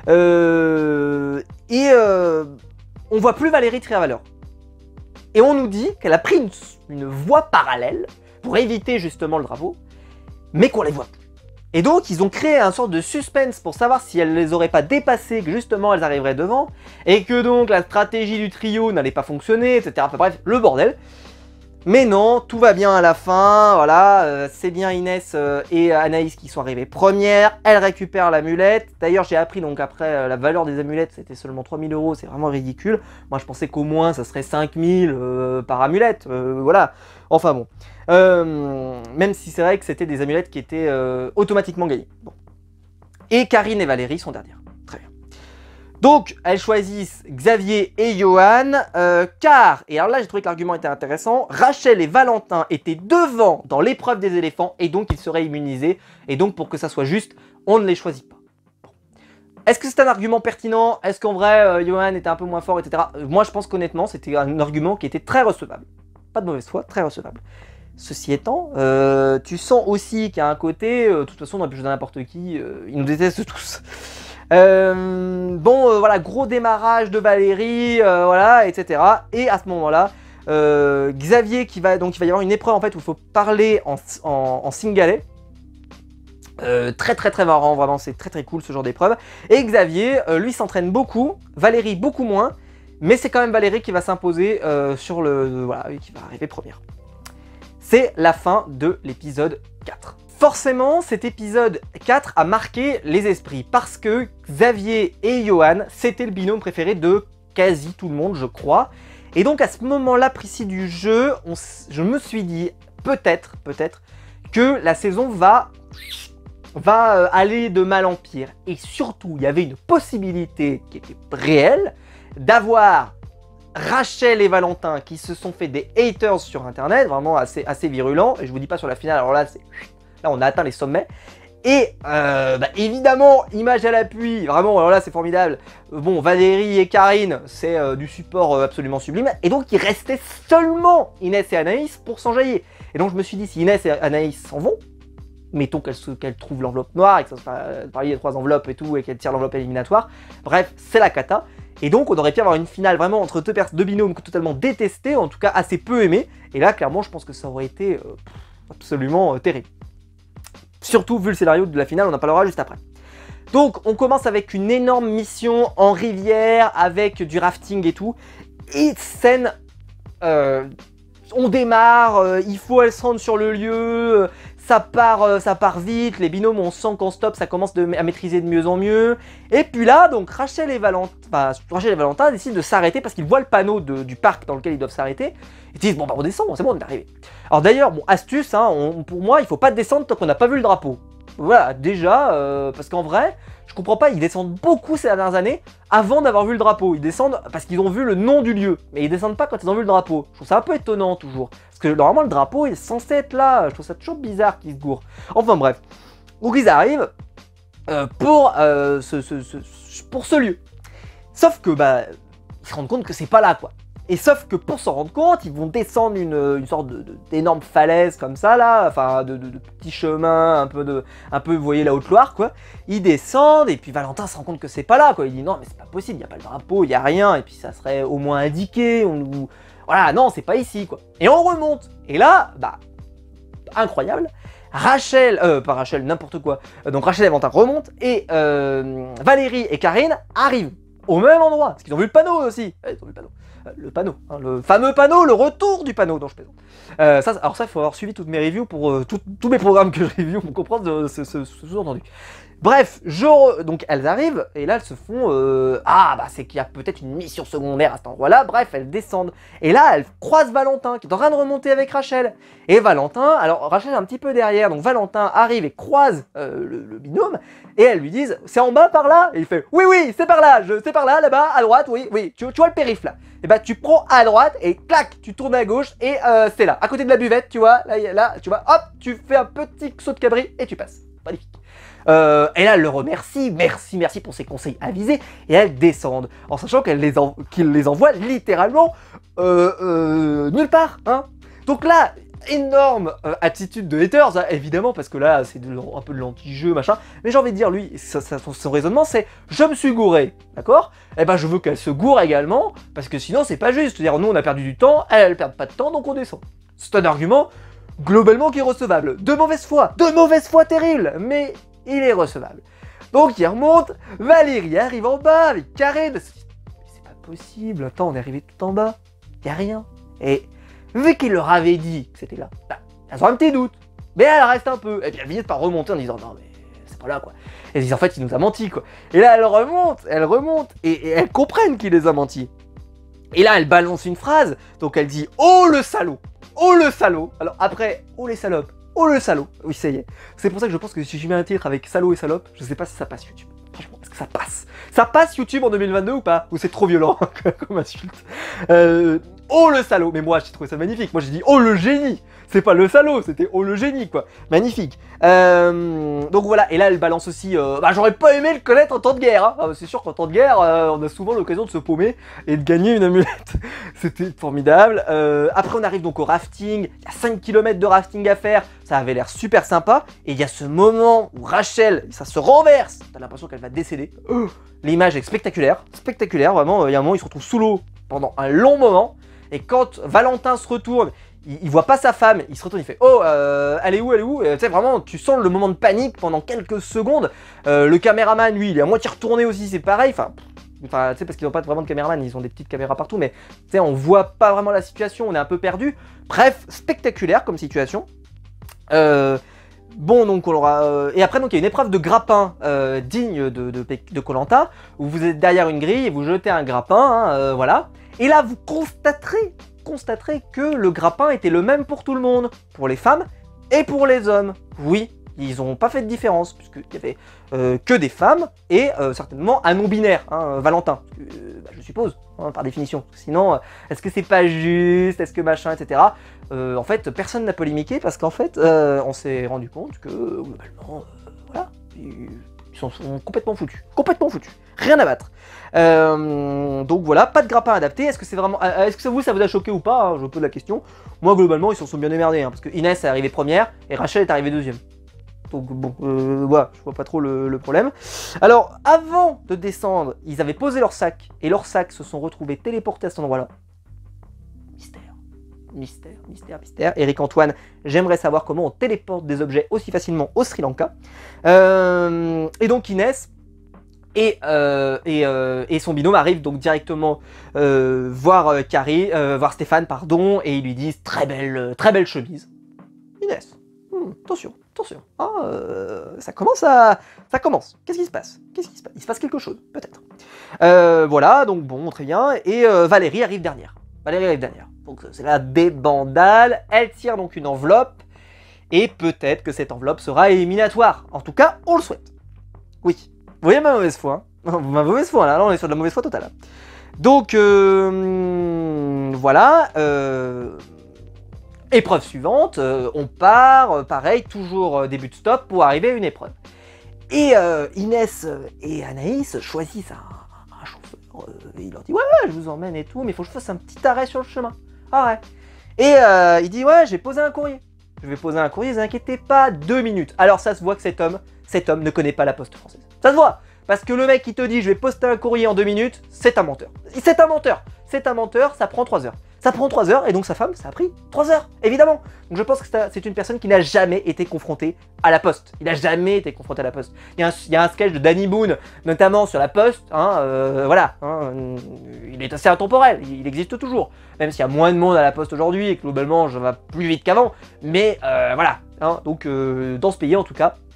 S1: euh, et euh, on voit plus Valérie tirer à valeur. Et on nous dit qu'elle a pris une, une voie parallèle pour éviter justement le drapeau, mais qu'on les voit plus. Et donc ils ont créé un sorte de suspense pour savoir si elle les aurait pas dépassées, que justement elles arriveraient devant, et que donc la stratégie du trio n'allait pas fonctionner, et cetera. Enfin bref, le bordel. Mais non, tout va bien à la fin, voilà, euh, c'est bien Inès euh, et Anaïs qui sont arrivées premières, elles récupèrent l'amulette. D'ailleurs j'ai appris donc après euh, la valeur des amulettes c'était seulement trois mille euros, c'est vraiment ridicule. Moi je pensais qu'au moins ça serait cinq mille euh, par amulette, euh, voilà. Enfin bon, euh, même si c'est vrai que c'était des amulettes qui étaient euh, automatiquement gagnées. Bon. Et Karine et Valérie sont dernières. Très bien. Donc, elles choisissent Xavier et Johan, euh, car, et alors là j'ai trouvé que l'argument était intéressant, Rachel et Valentin étaient devant dans l'épreuve des éléphants, et donc ils seraient immunisés, et donc pour que ça soit juste, on ne les choisit pas. Bon. Est-ce que c'est un argument pertinent? Est-ce qu'en vrai, euh, Johan était un peu moins fort, et cetera. Moi je pense qu'honnêtement, c'était un argument qui était très recevable. Pas de mauvaise foi, très recevable. Ceci étant, euh, tu sens aussi qu'il y a un côté, euh, de toute façon on a pu jouer n'importe qui, euh, ils nous détestent tous. Euh, bon, euh, voilà, gros démarrage de Valérie, euh, voilà, et cetera. Et à ce moment-là, euh, Xavier qui va, donc il va y avoir une épreuve en fait où il faut parler en, en, en singalais. Euh, très très très marrant, vraiment, c'est très très cool ce genre d'épreuve. Et Xavier, euh, lui s'entraîne beaucoup, Valérie beaucoup moins, mais c'est quand même Valérie qui va s'imposer euh, sur le, voilà, qui va arriver première. C'est la fin de l'épisode quatre. Forcément, cet épisode quatre a marqué les esprits parce que Xavier et Johan, c'était le binôme préféré de quasi tout le monde, je crois. Et donc à ce moment-là précis du jeu, on, je me suis dit peut-être, peut-être que la saison va, va euh, aller de mal en pire. Et surtout, il y avait une possibilité qui était réelle d'avoir Rachel et Valentin qui se sont fait des haters sur internet, vraiment assez, assez virulents. Et je vous dis pas sur la finale, alors là c'est... Là, on a atteint les sommets. Et euh, bah, évidemment, image à l'appui, vraiment, alors là, c'est formidable. Bon, Valérie et Karine, c'est euh, du support euh, absolument sublime. Et donc, il restait seulement Inès et Anaïs pour s'enjailler. Et donc, je me suis dit, si Inès et Anaïs s'en vont, mettons qu'elles qu'elles trouvent l'enveloppe noire, et que ça soit euh, parmi les trois enveloppes et tout, et qu'elles tirent l'enveloppe éliminatoire, bref, c'est la cata. Et donc, on aurait pu avoir une finale vraiment entre deux, deux binômes totalement détestés, en tout cas assez peu aimés. Et là, clairement, je pense que ça aurait été euh, absolument euh, terrible. Surtout vu le scénario de la finale, on en parlera juste après. Donc on commence avec une énorme mission en rivière, avec du rafting et tout. Et scène, euh, on démarre, euh, il faut elle se rendre sur le lieu, euh, ça part, euh, ça part vite, les binômes on sent qu'en stop ça commence de, à maîtriser de mieux en mieux. Et puis là, donc Rachel et Valentin, enfin, Rachel et Valentin décident de s'arrêter parce qu'ils voient le panneau de, du parc dans lequel ils doivent s'arrêter. Ils disent bon bah on descend, c'est bon on est arrivé. Alors d'ailleurs, bon astuce, hein, on, pour moi il faut pas descendre tant qu'on n'a pas vu le drapeau. Voilà, déjà, euh, parce qu'en vrai, je comprends pas, ils descendent beaucoup ces dernières années avant d'avoir vu le drapeau. Ils descendent parce qu'ils ont vu le nom du lieu, mais ils descendent pas quand ils ont vu le drapeau. Je trouve ça un peu étonnant toujours. Parce que normalement le drapeau il est censé être là, je trouve ça toujours bizarre qu'ils se gourrent. Enfin bref, donc ils arrivent euh, pour, euh, ce, ce, ce, pour ce lieu. Sauf que bah, ils se rendent compte que c'est pas là quoi. Et sauf que pour s'en rendre compte, ils vont descendre une, une sorte d'énorme falaise comme ça là, enfin de, de, de petits chemins, un peu de, un peu vous voyez la Haute-Loire quoi. Ils descendent et puis Valentin se rend compte que c'est pas là quoi. Il dit non mais c'est pas possible, il y a pas le drapeau, il y a rien et puis ça serait au moins indiqué. On nous, voilà non c'est pas ici quoi. Et on remonte. Et là bah incroyable. Rachel, euh pas Rachel n'importe quoi. Donc Rachel et Valentin remontent et euh, Valérie et Karine arrivent au même endroit parce qu'ils ont vu le panneau aussi. Ouais, ils ont vu le panneau. Le panneau, hein, le fameux panneau, le retour du panneau dont je plaisante. Euh, ça, alors ça, il faut avoir suivi toutes mes reviews pour euh, tous mes programmes que je review pour comprendre ce, ce, ce sous-entendu. Bref, je... donc elles arrivent, et là elles se font... Euh... Ah, bah c'est qu'il y a peut-être une mission secondaire à cet endroit-là. Bref, elles descendent. Et là, elles croisent Valentin, qui est en train de remonter avec Rachel. Et Valentin, alors Rachel est un petit peu derrière, donc Valentin arrive et croise euh, le, le binôme, et elles lui disent, c'est en bas par là? Et il fait, oui, oui, c'est par là, c'est par là, là-bas, à droite, oui, oui, tu, tu vois le périph' là. Et bah tu prends à droite, et clac, tu tournes à gauche, et euh, c'est là, à côté de la buvette, tu vois, là, là, tu vois, hop, tu fais un petit saut de cabri, et tu passes. Magnifique. Euh, et là, elle le remercie, merci, merci pour ses conseils avisés, et elles descendent, en sachant qu'elle les, en... qu'il les envoie littéralement euh, euh, nulle part, hein. Donc là, énorme euh, attitude de haters, hein, évidemment, parce que là, c'est un peu de l'anti-jeu, machin, mais j'ai envie de dire, lui, ça, ça, son, son raisonnement, c'est « je me suis gouré », d'accord? Eh ben, je veux qu'elle se gourre également, parce que sinon, c'est pas juste, c'est-à-dire, nous, on a perdu du temps, elle, elle perd pas de temps, donc on descend. C'est un argument, globalement, qui est recevable. De mauvaise foi, de mauvaise foi terrible, mais il est recevable. Donc il remonte, Valérie arrive en bas avec Karen. C'est pas possible, attends, on est arrivé tout en bas, y a rien. Et vu qu'il leur avait dit que c'était là, bah, elles ont un petit doute, mais elle reste un peu. Et puis elle vient de pas remonter en disant non mais c'est pas là quoi. Elles disent en fait il nous a menti quoi. Et là elle remonte, elle remonte, et, et elles comprennent qu'il les a menti. Et là elle balance une phrase, donc elle dit oh le salaud, oh le salaud. Alors après, oh les salopes. Oh le salaud. Oui, ça y est. C'est pour ça que je pense que si je mets un titre avec salaud et salope, je sais pas si ça passe YouTube. Franchement, est-ce que ça passe? Ça passe YouTube en deux mille vingt-deux ou pas? Ou c'est trop violent comme insulte? euh, Oh le salaud. Mais moi, j'ai trouvé ça magnifique. Moi, j'ai dit oh le génie. C'est pas le salaud, c'était oh le génie, quoi. Magnifique. Euh, donc voilà. Et là, elle balance aussi... Euh, bah, j'aurais pas aimé le connaître en temps de guerre. Hein. Ah, c'est sûr qu'en temps de guerre, euh, on a souvent l'occasion de se paumer et de gagner une amulette. C'était formidable. Euh, après, on arrive donc au rafting. Il y a cinq kilomètres de rafting à faire. Ça avait l'air super sympa. Et il y a ce moment où Rachel, ça se renverse. T'as l'impression qu'elle va décéder. Oh, l'image est spectaculaire. Spectaculaire, vraiment. Il y a un moment, il se retrouve sous l'eau pendant un long moment. Et quand Valentin se retourne, il, il voit pas sa femme, il se retourne, il fait « Oh, euh, elle est où, elle est où ?» Tu sais, vraiment, tu sens le moment de panique pendant quelques secondes. Euh, le caméraman, lui, il est à moitié retourné aussi, c'est pareil. Enfin, enfin tu sais, parce qu'ils n'ont pas vraiment de caméraman, ils ont des petites caméras partout. Mais tu sais, on voit pas vraiment la situation, on est un peu perdu. Bref, spectaculaire comme situation. Euh... Bon, donc on aura... Euh, et après, donc il y a une épreuve de grappin euh, digne de de Koh-Lanta, où vous êtes derrière une grille et vous jetez un grappin, hein, euh, voilà. Et là, vous constaterez, constaterez que le grappin était le même pour tout le monde, pour les femmes et pour les hommes. Oui, ils n'ont pas fait de différence, puisqu'il n'y avait euh, que des femmes et euh, certainement un non-binaire, hein, Valentin, euh, bah, je suppose, hein, par définition. Sinon, euh, est-ce que c'est pas juste, est-ce que machin, et cetera. Euh, en fait, personne n'a polémiqué parce qu'en fait, euh, on s'est rendu compte que, globalement, euh, voilà, ils sont, sont complètement foutus. Complètement foutus. Rien à battre. Euh, donc voilà, pas de grappin adapté. Est-ce que c'est vraiment... Est-ce que ça vous, ça vous a choqué ou pas, hein, je pose la question. Moi, globalement, ils s'en sont bien démerdés, hein, parce que Inès est arrivée première et Rachel est arrivée deuxième. Donc bon, euh, voilà, je vois pas trop le, le problème. Alors, avant de descendre, ils avaient posé leur sac, et leurs sacs se sont retrouvés téléportés à cet endroit-là. Mystère. Mystère, mystère, mystère. Eric Antoine, j'aimerais savoir comment on téléporte des objets aussi facilement au Sri Lanka. Euh, et donc Inès et, euh, et, euh, et son binôme arrivent donc directement euh, voir euh, Carrie, euh, voir Stéphane, pardon, et ils lui disent très belle, très belle chemise. Inès, hmm, attention, attention. Ah, euh, ça commence à, ça commence. Qu'est-ce qui se passe? Qu'est-ce qui se passe? Il se passe quelque chose, peut-être. Euh, voilà, donc bon, très bien. Et euh, Valérie arrive dernière. Valérie arrive dernière. Donc c'est la débandale, elle tire donc une enveloppe, et peut-être que cette enveloppe sera éliminatoire. En tout cas, on le souhaite. Oui, vous voyez ma mauvaise foi, hein. Ma mauvaise foi, là, là on est sur de la mauvaise foi totale. Donc, euh, voilà, euh, épreuve suivante, euh, on part, euh, pareil, toujours euh, début de stop pour arriver à une épreuve. Et euh, Inès et Anaïs choisissent un, un chauffeur, euh, et il leur dit « Ouais, ouais, je vous emmène et tout, mais il faut que je fasse un petit arrêt sur le chemin. » Ah ouais. Et euh, il dit ouais, j'ai posé un courrier. Je vais poser un courrier, ne vous inquiétez pas, deux minutes. Alors ça se voit que cet homme, cet homme ne connaît pas la poste française. Ça se voit. Parce que le mec qui te dit je vais poster un courrier en deux minutes, c'est un menteur. C'est un menteur. C'est un menteur, ça prend trois heures. Ça prend trois heures et donc sa femme, ça a pris trois heures, évidemment. Donc je pense que c'est une personne qui n'a jamais été confrontée à la poste. Il n'a jamais été confronté à la poste. Il y a un, il y a un sketch de Danny Boone, notamment sur la poste, hein, euh, voilà. Hein, il est assez intemporel, il, il existe toujours. Même s'il y a moins de monde à la poste aujourd'hui et que globalement, je vais plus vite qu'avant. Mais euh, voilà. Hein, donc euh, dans ce pays, en tout cas,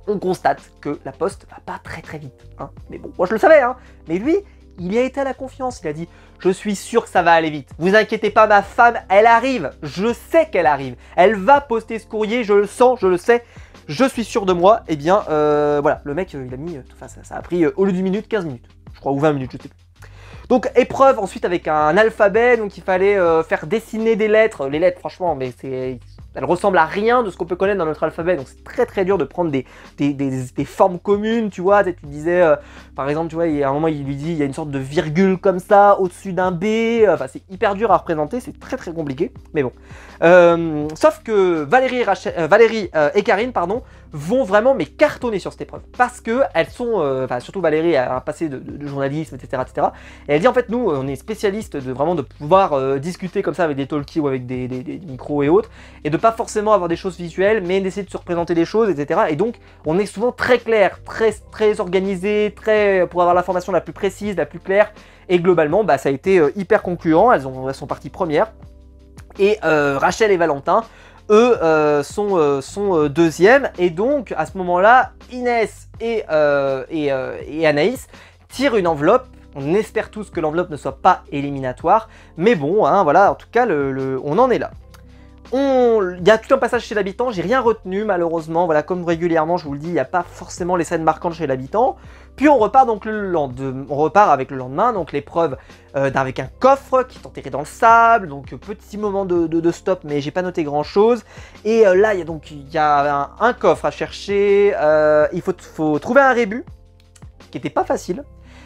S1: on constate que la Poste va pas très très vite. Hein. Mais bon, moi je le savais, hein. Mais lui, il y a été à la confiance. Il a dit, je suis sûr que ça va aller vite. Vous inquiétez pas, ma femme, elle arrive. Je sais qu'elle arrive. Elle va poster ce courrier, je le sens, je le sais. Je suis sûr de moi. Eh bien, euh, voilà, le mec, il a mis, enfin, ça, ça a pris, au lieu d'une minute, quinze minutes. Je crois, ou vingt minutes, je sais plus. Donc, épreuve ensuite avec un alphabet. Donc, il fallait euh, faire dessiner des lettres. Les lettres, franchement, mais c'est... Elle ressemble à rien de ce qu'on peut connaître dans notre alphabet, donc c'est très très dur de prendre des, des, des, des formes communes, tu vois. Tu disais, euh, par exemple, tu vois, il y a un moment, il lui dit, il y a une sorte de virgule comme ça, au-dessus d'un B, enfin c'est hyper dur à représenter, c'est très très compliqué, mais bon. Euh, sauf que Valérie, et, Rachel, euh, Valérie euh, et Karine, pardon, vont vraiment mais cartonner sur cette épreuve, parce que elles sont, euh, enfin surtout Valérie a un passé de, de, de journalisme, et cetera, et cetera. Et elle dit en fait, nous, on est spécialistes de vraiment de pouvoir euh, discuter comme ça avec des talkies ou avec des, des, des micros et autres, et de pas forcément avoir des choses visuelles, mais d'essayer de se représenter des choses, et cetera. Et donc, on est souvent très clair, très, très organisé, très pour avoir l'information la plus précise, la plus claire. Et globalement, bah, ça a été euh, hyper concluant. Elles, ont, elles sont parties premières. Et euh, Rachel et Valentin, eux, euh, sont, euh, sont euh, deuxièmes. Et donc, à ce moment-là, Inès et, euh, et, euh, et Anaïs tirent une enveloppe. On espère tous que l'enveloppe ne soit pas éliminatoire. Mais bon, hein, voilà, en tout cas, le, le, on en est là. On... Il y a tout un passage chez l'habitant, j'ai rien retenu malheureusement, voilà, comme régulièrement je vous le dis, il n'y a pas forcément les scènes marquantes chez l'habitant. Puis on repart donc le lendemain, on repart avec le lendemain, donc l'épreuve euh, avec un coffre qui est enterré dans le sable, donc petit moment de, de, de stop, mais j'ai pas noté grand chose. Et euh, là il y a donc il y a un, un coffre à chercher, euh, il faut, faut trouver un rébut, qui était pas facile.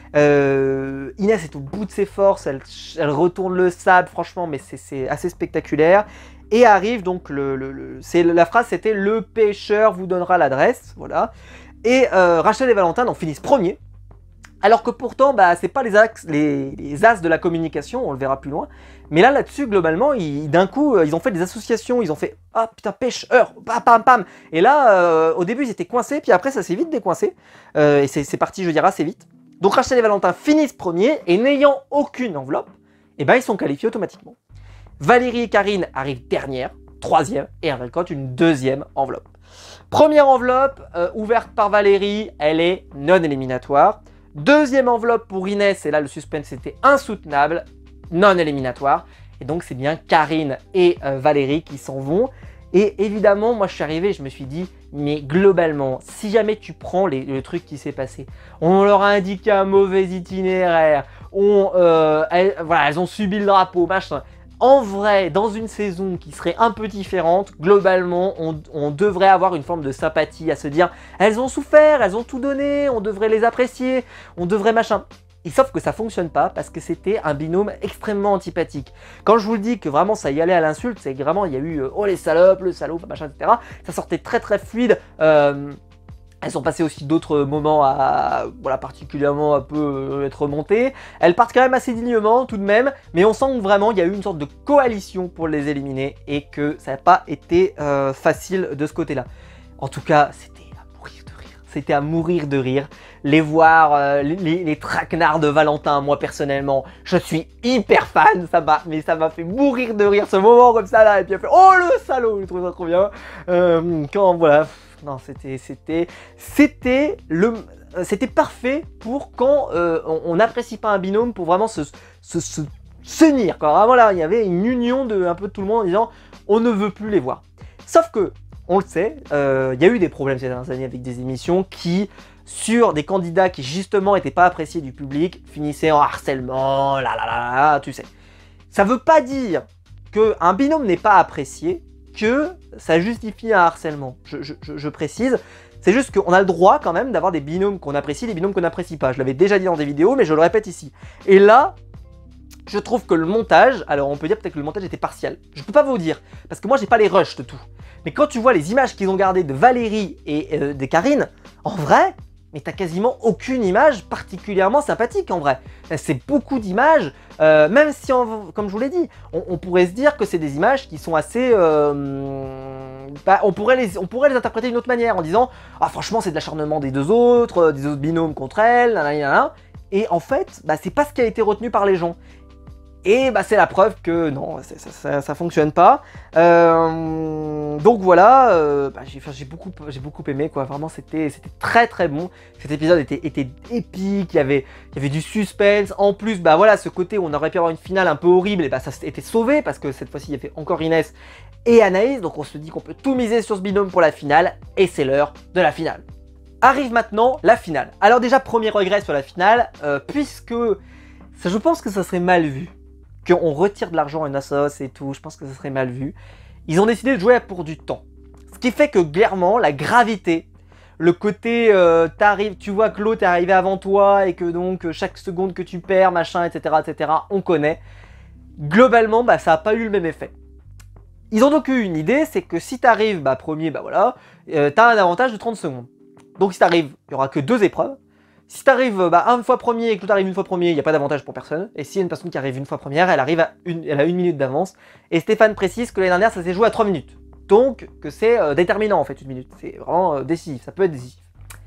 S1: Euh, Inès est au bout de ses forces, elle, elle retourne le sable, franchement, mais c'est assez spectaculaire. Et arrive donc, le, le, le c'est la phrase c'était « Le pêcheur vous donnera l'adresse », voilà. Et euh, Rachel et Valentin en finissent premiers, alors que pourtant, bah, c'est pas les, axes, les, les as de la communication, on le verra plus loin. Mais là, là-dessus, globalement, d'un coup, ils ont fait des associations, ils ont fait « Ah putain, pêcheur, pam pam pam !» Et là, euh, au début, ils étaient coincés, puis après, ça s'est vite décoincé. Euh, et c'est parti, je dirais, assez vite. Donc Rachel et Valentin finissent premiers, et n'ayant aucune enveloppe, eh ben, ils sont qualifiés automatiquement. Valérie et Karine arrivent dernière, troisième, et elles récoltent une deuxième enveloppe. Première enveloppe, euh, ouverte par Valérie, elle est non éliminatoire. Deuxième enveloppe pour Inès, et là le suspense était insoutenable, non éliminatoire. Et donc c'est bien Karine et euh, Valérie qui s'en vont. Et évidemment, moi je suis arrivé, je me suis dit, mais globalement, si jamais tu prends les, le truc qui s'est passé, on leur a indiqué un mauvais itinéraire, on, euh, elles, voilà, elles ont subi le drapeau, machin. En vrai, dans une saison qui serait un peu différente, globalement, on, on devrait avoir une forme de sympathie à se dire « Elles ont souffert, elles ont tout donné, on devrait les apprécier, on devrait machin ». Et sauf que ça fonctionne pas parce que c'était un binôme extrêmement antipathique. Quand je vous le dis que vraiment ça y allait à l'insulte, c'est que vraiment il y a eu euh, « Oh les salopes, le salaud, machin, et cetera » Ça sortait très très fluide. Euh, Elles ont passé aussi d'autres moments à, voilà, particulièrement un peu euh, être remontées. Elles partent quand même assez dignement tout de même, mais on sent que vraiment il y a eu une sorte de coalition pour les éliminer et que ça n'a pas été euh, facile de ce côté-là. En tout cas, c'était à mourir de rire. C'était à mourir de rire. Les voir, euh, les, les, les traquenards de Valentin, moi personnellement, je suis hyper fan, ça m'a, mais ça m'a fait mourir de rire ce moment comme ça là, et puis elle fait « Oh le salaud !» Je trouve ça trop bien. Euh, quand voilà. Non, c'était, c'était, c'était le, c'était parfait pour quand euh, on n'apprécie pas un binôme, pour vraiment se, se, se s'unir. Quand vraiment là, il y avait une union de un peu de tout le monde en disant on ne veut plus les voir. Sauf que, on le sait, euh, il y a eu des problèmes ces dernières années avec des émissions qui, sur des candidats qui justement n'étaient pas appréciés du public, finissaient en harcèlement, là là là là, tu sais. Ça veut pas dire qu'un binôme n'est pas apprécié, que ça justifie un harcèlement, je, je, je précise. C'est juste qu'on a le droit quand même d'avoir des binômes qu'on apprécie, des binômes qu'on n'apprécie pas. Je l'avais déjà dit dans des vidéos, mais je le répète ici. Et là, je trouve que le montage, alors on peut dire peut-être que le montage était partial. Je peux pas vous dire, parce que moi j'ai pas les rushs de tout. Mais quand tu vois les images qu'ils ont gardées de Valérie et euh, de Karine, en vrai, mais t'as quasiment aucune image particulièrement sympathique en vrai. C'est beaucoup d'images, euh, même si, on, comme je vous l'ai dit, on, on pourrait se dire que c'est des images qui sont assez... Euh, bah, on, pourrait les, on pourrait les interpréter d'une autre manière en disant « Ah franchement c'est de l'acharnement des deux autres, euh, des autres binômes contre elle, nanana, nanana. » Et en fait, bah, c'est pas ce qui a été retenu par les gens. Et bah, c'est la preuve que non, ça, ça, ça fonctionne pas. Euh, donc voilà, euh, bah, j'ai beaucoup, beaucoup aimé, quoi. Vraiment, c'était très très bon. Cet épisode était, était épique, il y, avait, il y avait du suspense. En plus, bah voilà, ce côté où on aurait pu avoir une finale un peu horrible, et bah ça était sauvé parce que cette fois-ci, il y avait encore Inès et Anaïs. Donc on se dit qu'on peut tout miser sur ce binôme pour la finale. Et c'est l'heure de la finale. Arrive maintenant la finale. Alors déjà, premier regret sur la finale, euh, puisque ça, je pense que ça serait mal vu. Qu'on retire de l'argent à une assos et tout, je pense que ça serait mal vu. Ils ont décidé de jouer pour du temps. Ce qui fait que clairement, la gravité, le côté, euh, t'arrives, tu vois que l'autre est arrivé avant toi et que donc chaque seconde que tu perds, machin, et cetera, et cetera, on connaît. Globalement, bah, ça n'a pas eu le même effet. Ils ont donc eu une idée, c'est que si t'arrives bah, premier, bah voilà, euh, t'as un avantage de trente secondes. Donc si t'arrives, il n'y aura que deux épreuves. Si t'arrives bah, une fois premier et que l'autre arrive une fois premier, il n'y a pas d'avantage pour personne. Et s'il y a une personne qui arrive une fois première, elle arrive à une, elle a une minute d'avance. Et Stéphane précise que l'année dernière, ça s'est joué à trois minutes. Donc que c'est euh, déterminant en fait, une minute. C'est vraiment euh, décisif, ça peut être décisif.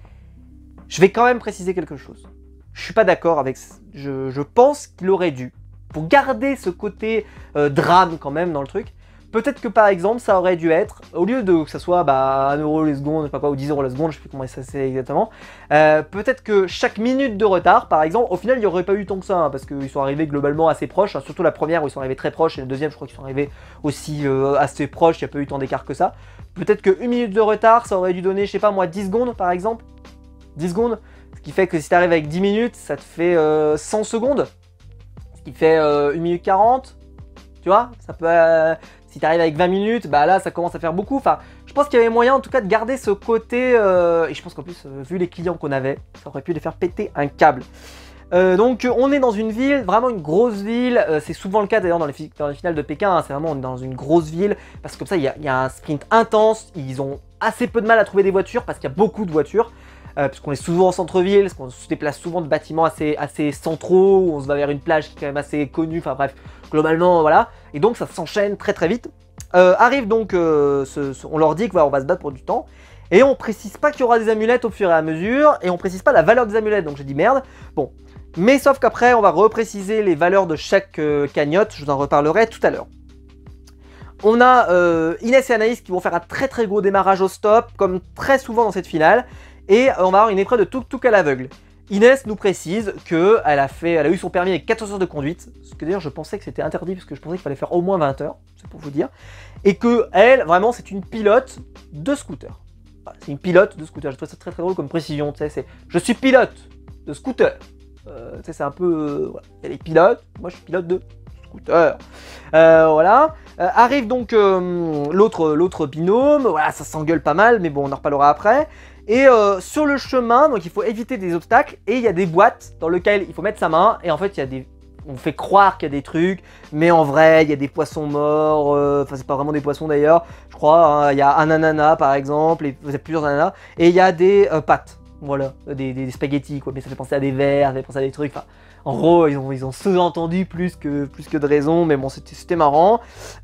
S1: Je vais quand même préciser quelque chose. Je suis pas d'accord avec... Je, je pense qu'il aurait dû, pour garder ce côté euh, drame quand même dans le truc, peut-être que par exemple ça aurait dû être, au lieu de que ça soit bah, un euro les secondes, pas quoi, ou dix euros la seconde, je sais plus comment ça c'est exactement, euh, peut-être que chaque minute de retard par exemple, au final il n'y aurait pas eu tant que ça, hein, parce qu'ils sont arrivés globalement assez proches, hein, surtout la première où ils sont arrivés très proches, et la deuxième je crois qu'ils sont arrivés aussi euh, assez proches, il n'y a pas eu tant d'écart que ça. Peut-être qu'une minute de retard ça aurait dû donner, je sais pas moi, dix secondes par exemple, dix secondes, ce qui fait que si tu arrives avec dix minutes, ça te fait euh, cent secondes, ce qui fait euh, une minute quarante, tu vois, ça peut... Euh, si tu arrives avec vingt minutes, bah là ça commence à faire beaucoup. Enfin, je pense qu'il y avait moyen en tout cas de garder ce côté, euh, et je pense qu'en plus, euh, vu les clients qu'on avait, ça aurait pu les faire péter un câble. Euh, donc on est dans une ville, vraiment une grosse ville, euh, c'est souvent le cas d'ailleurs dans, dans les finales de Pékin, hein, c'est vraiment on est dans une grosse ville, parce que comme ça il y, y a un sprint intense, ils ont assez peu de mal à trouver des voitures, parce qu'il y a beaucoup de voitures, euh, puisqu'on est souvent en centre-ville, parce qu'on se déplace souvent de bâtiments assez, assez centraux, où on se va vers une plage qui est quand même assez connue, enfin bref, globalement voilà, et donc ça s'enchaîne très très vite. Euh, arrive donc, euh, ce, ce, on leur dit qu'on va se battre pour du temps, et on précise pas qu'il y aura des amulettes au fur et à mesure, et on précise pas la valeur des amulettes, donc j'ai dit merde, bon. Mais sauf qu'après, on va repréciser les valeurs de chaque euh, cagnotte, je vous en reparlerai tout à l'heure. On a euh, Inès et Anaïs qui vont faire un très très gros démarrage au stop, comme très souvent dans cette finale, et euh, on va avoir une épreuve de tuk-tuk à l'aveugle. Inès nous précise qu'elle a, fait, elle a eu son permis avec quatorze heures de conduite, ce que d'ailleurs je pensais que c'était interdit, parce que je pensais qu'il fallait faire au moins vingt heures, c'est pour vous dire, et que elle, vraiment, c'est une pilote de scooter. Voilà, c'est une pilote de scooter, je trouve ça très très drôle comme précision, tu sais, c'est « je suis pilote de scooter ». Euh, c'est un peu... Euh, voilà. Il y a les pilotes, moi je suis pilote de scooter. Euh, voilà. Euh, arrive donc euh, l'autre binôme, voilà, ça s'engueule pas mal, mais bon, on en reparlera après. Et euh, sur le chemin, donc il faut éviter des obstacles, et il y a des boîtes dans lesquelles il faut mettre sa main, et en fait il y a des... On fait croire qu'il y a des trucs, mais en vrai, il y a des poissons morts, euh, enfin c'est pas vraiment des poissons d'ailleurs, je crois, hein, il y a un ananas par exemple, et vous avez plusieurs ananas, et il y a des euh, pâtes. Voilà, des, des, des spaghettis quoi, mais ça fait penser à des verres, ça fait penser à des trucs, enfin, en gros, ils ont, ils ont sous-entendu plus que, plus que de raison, mais bon, c'était marrant.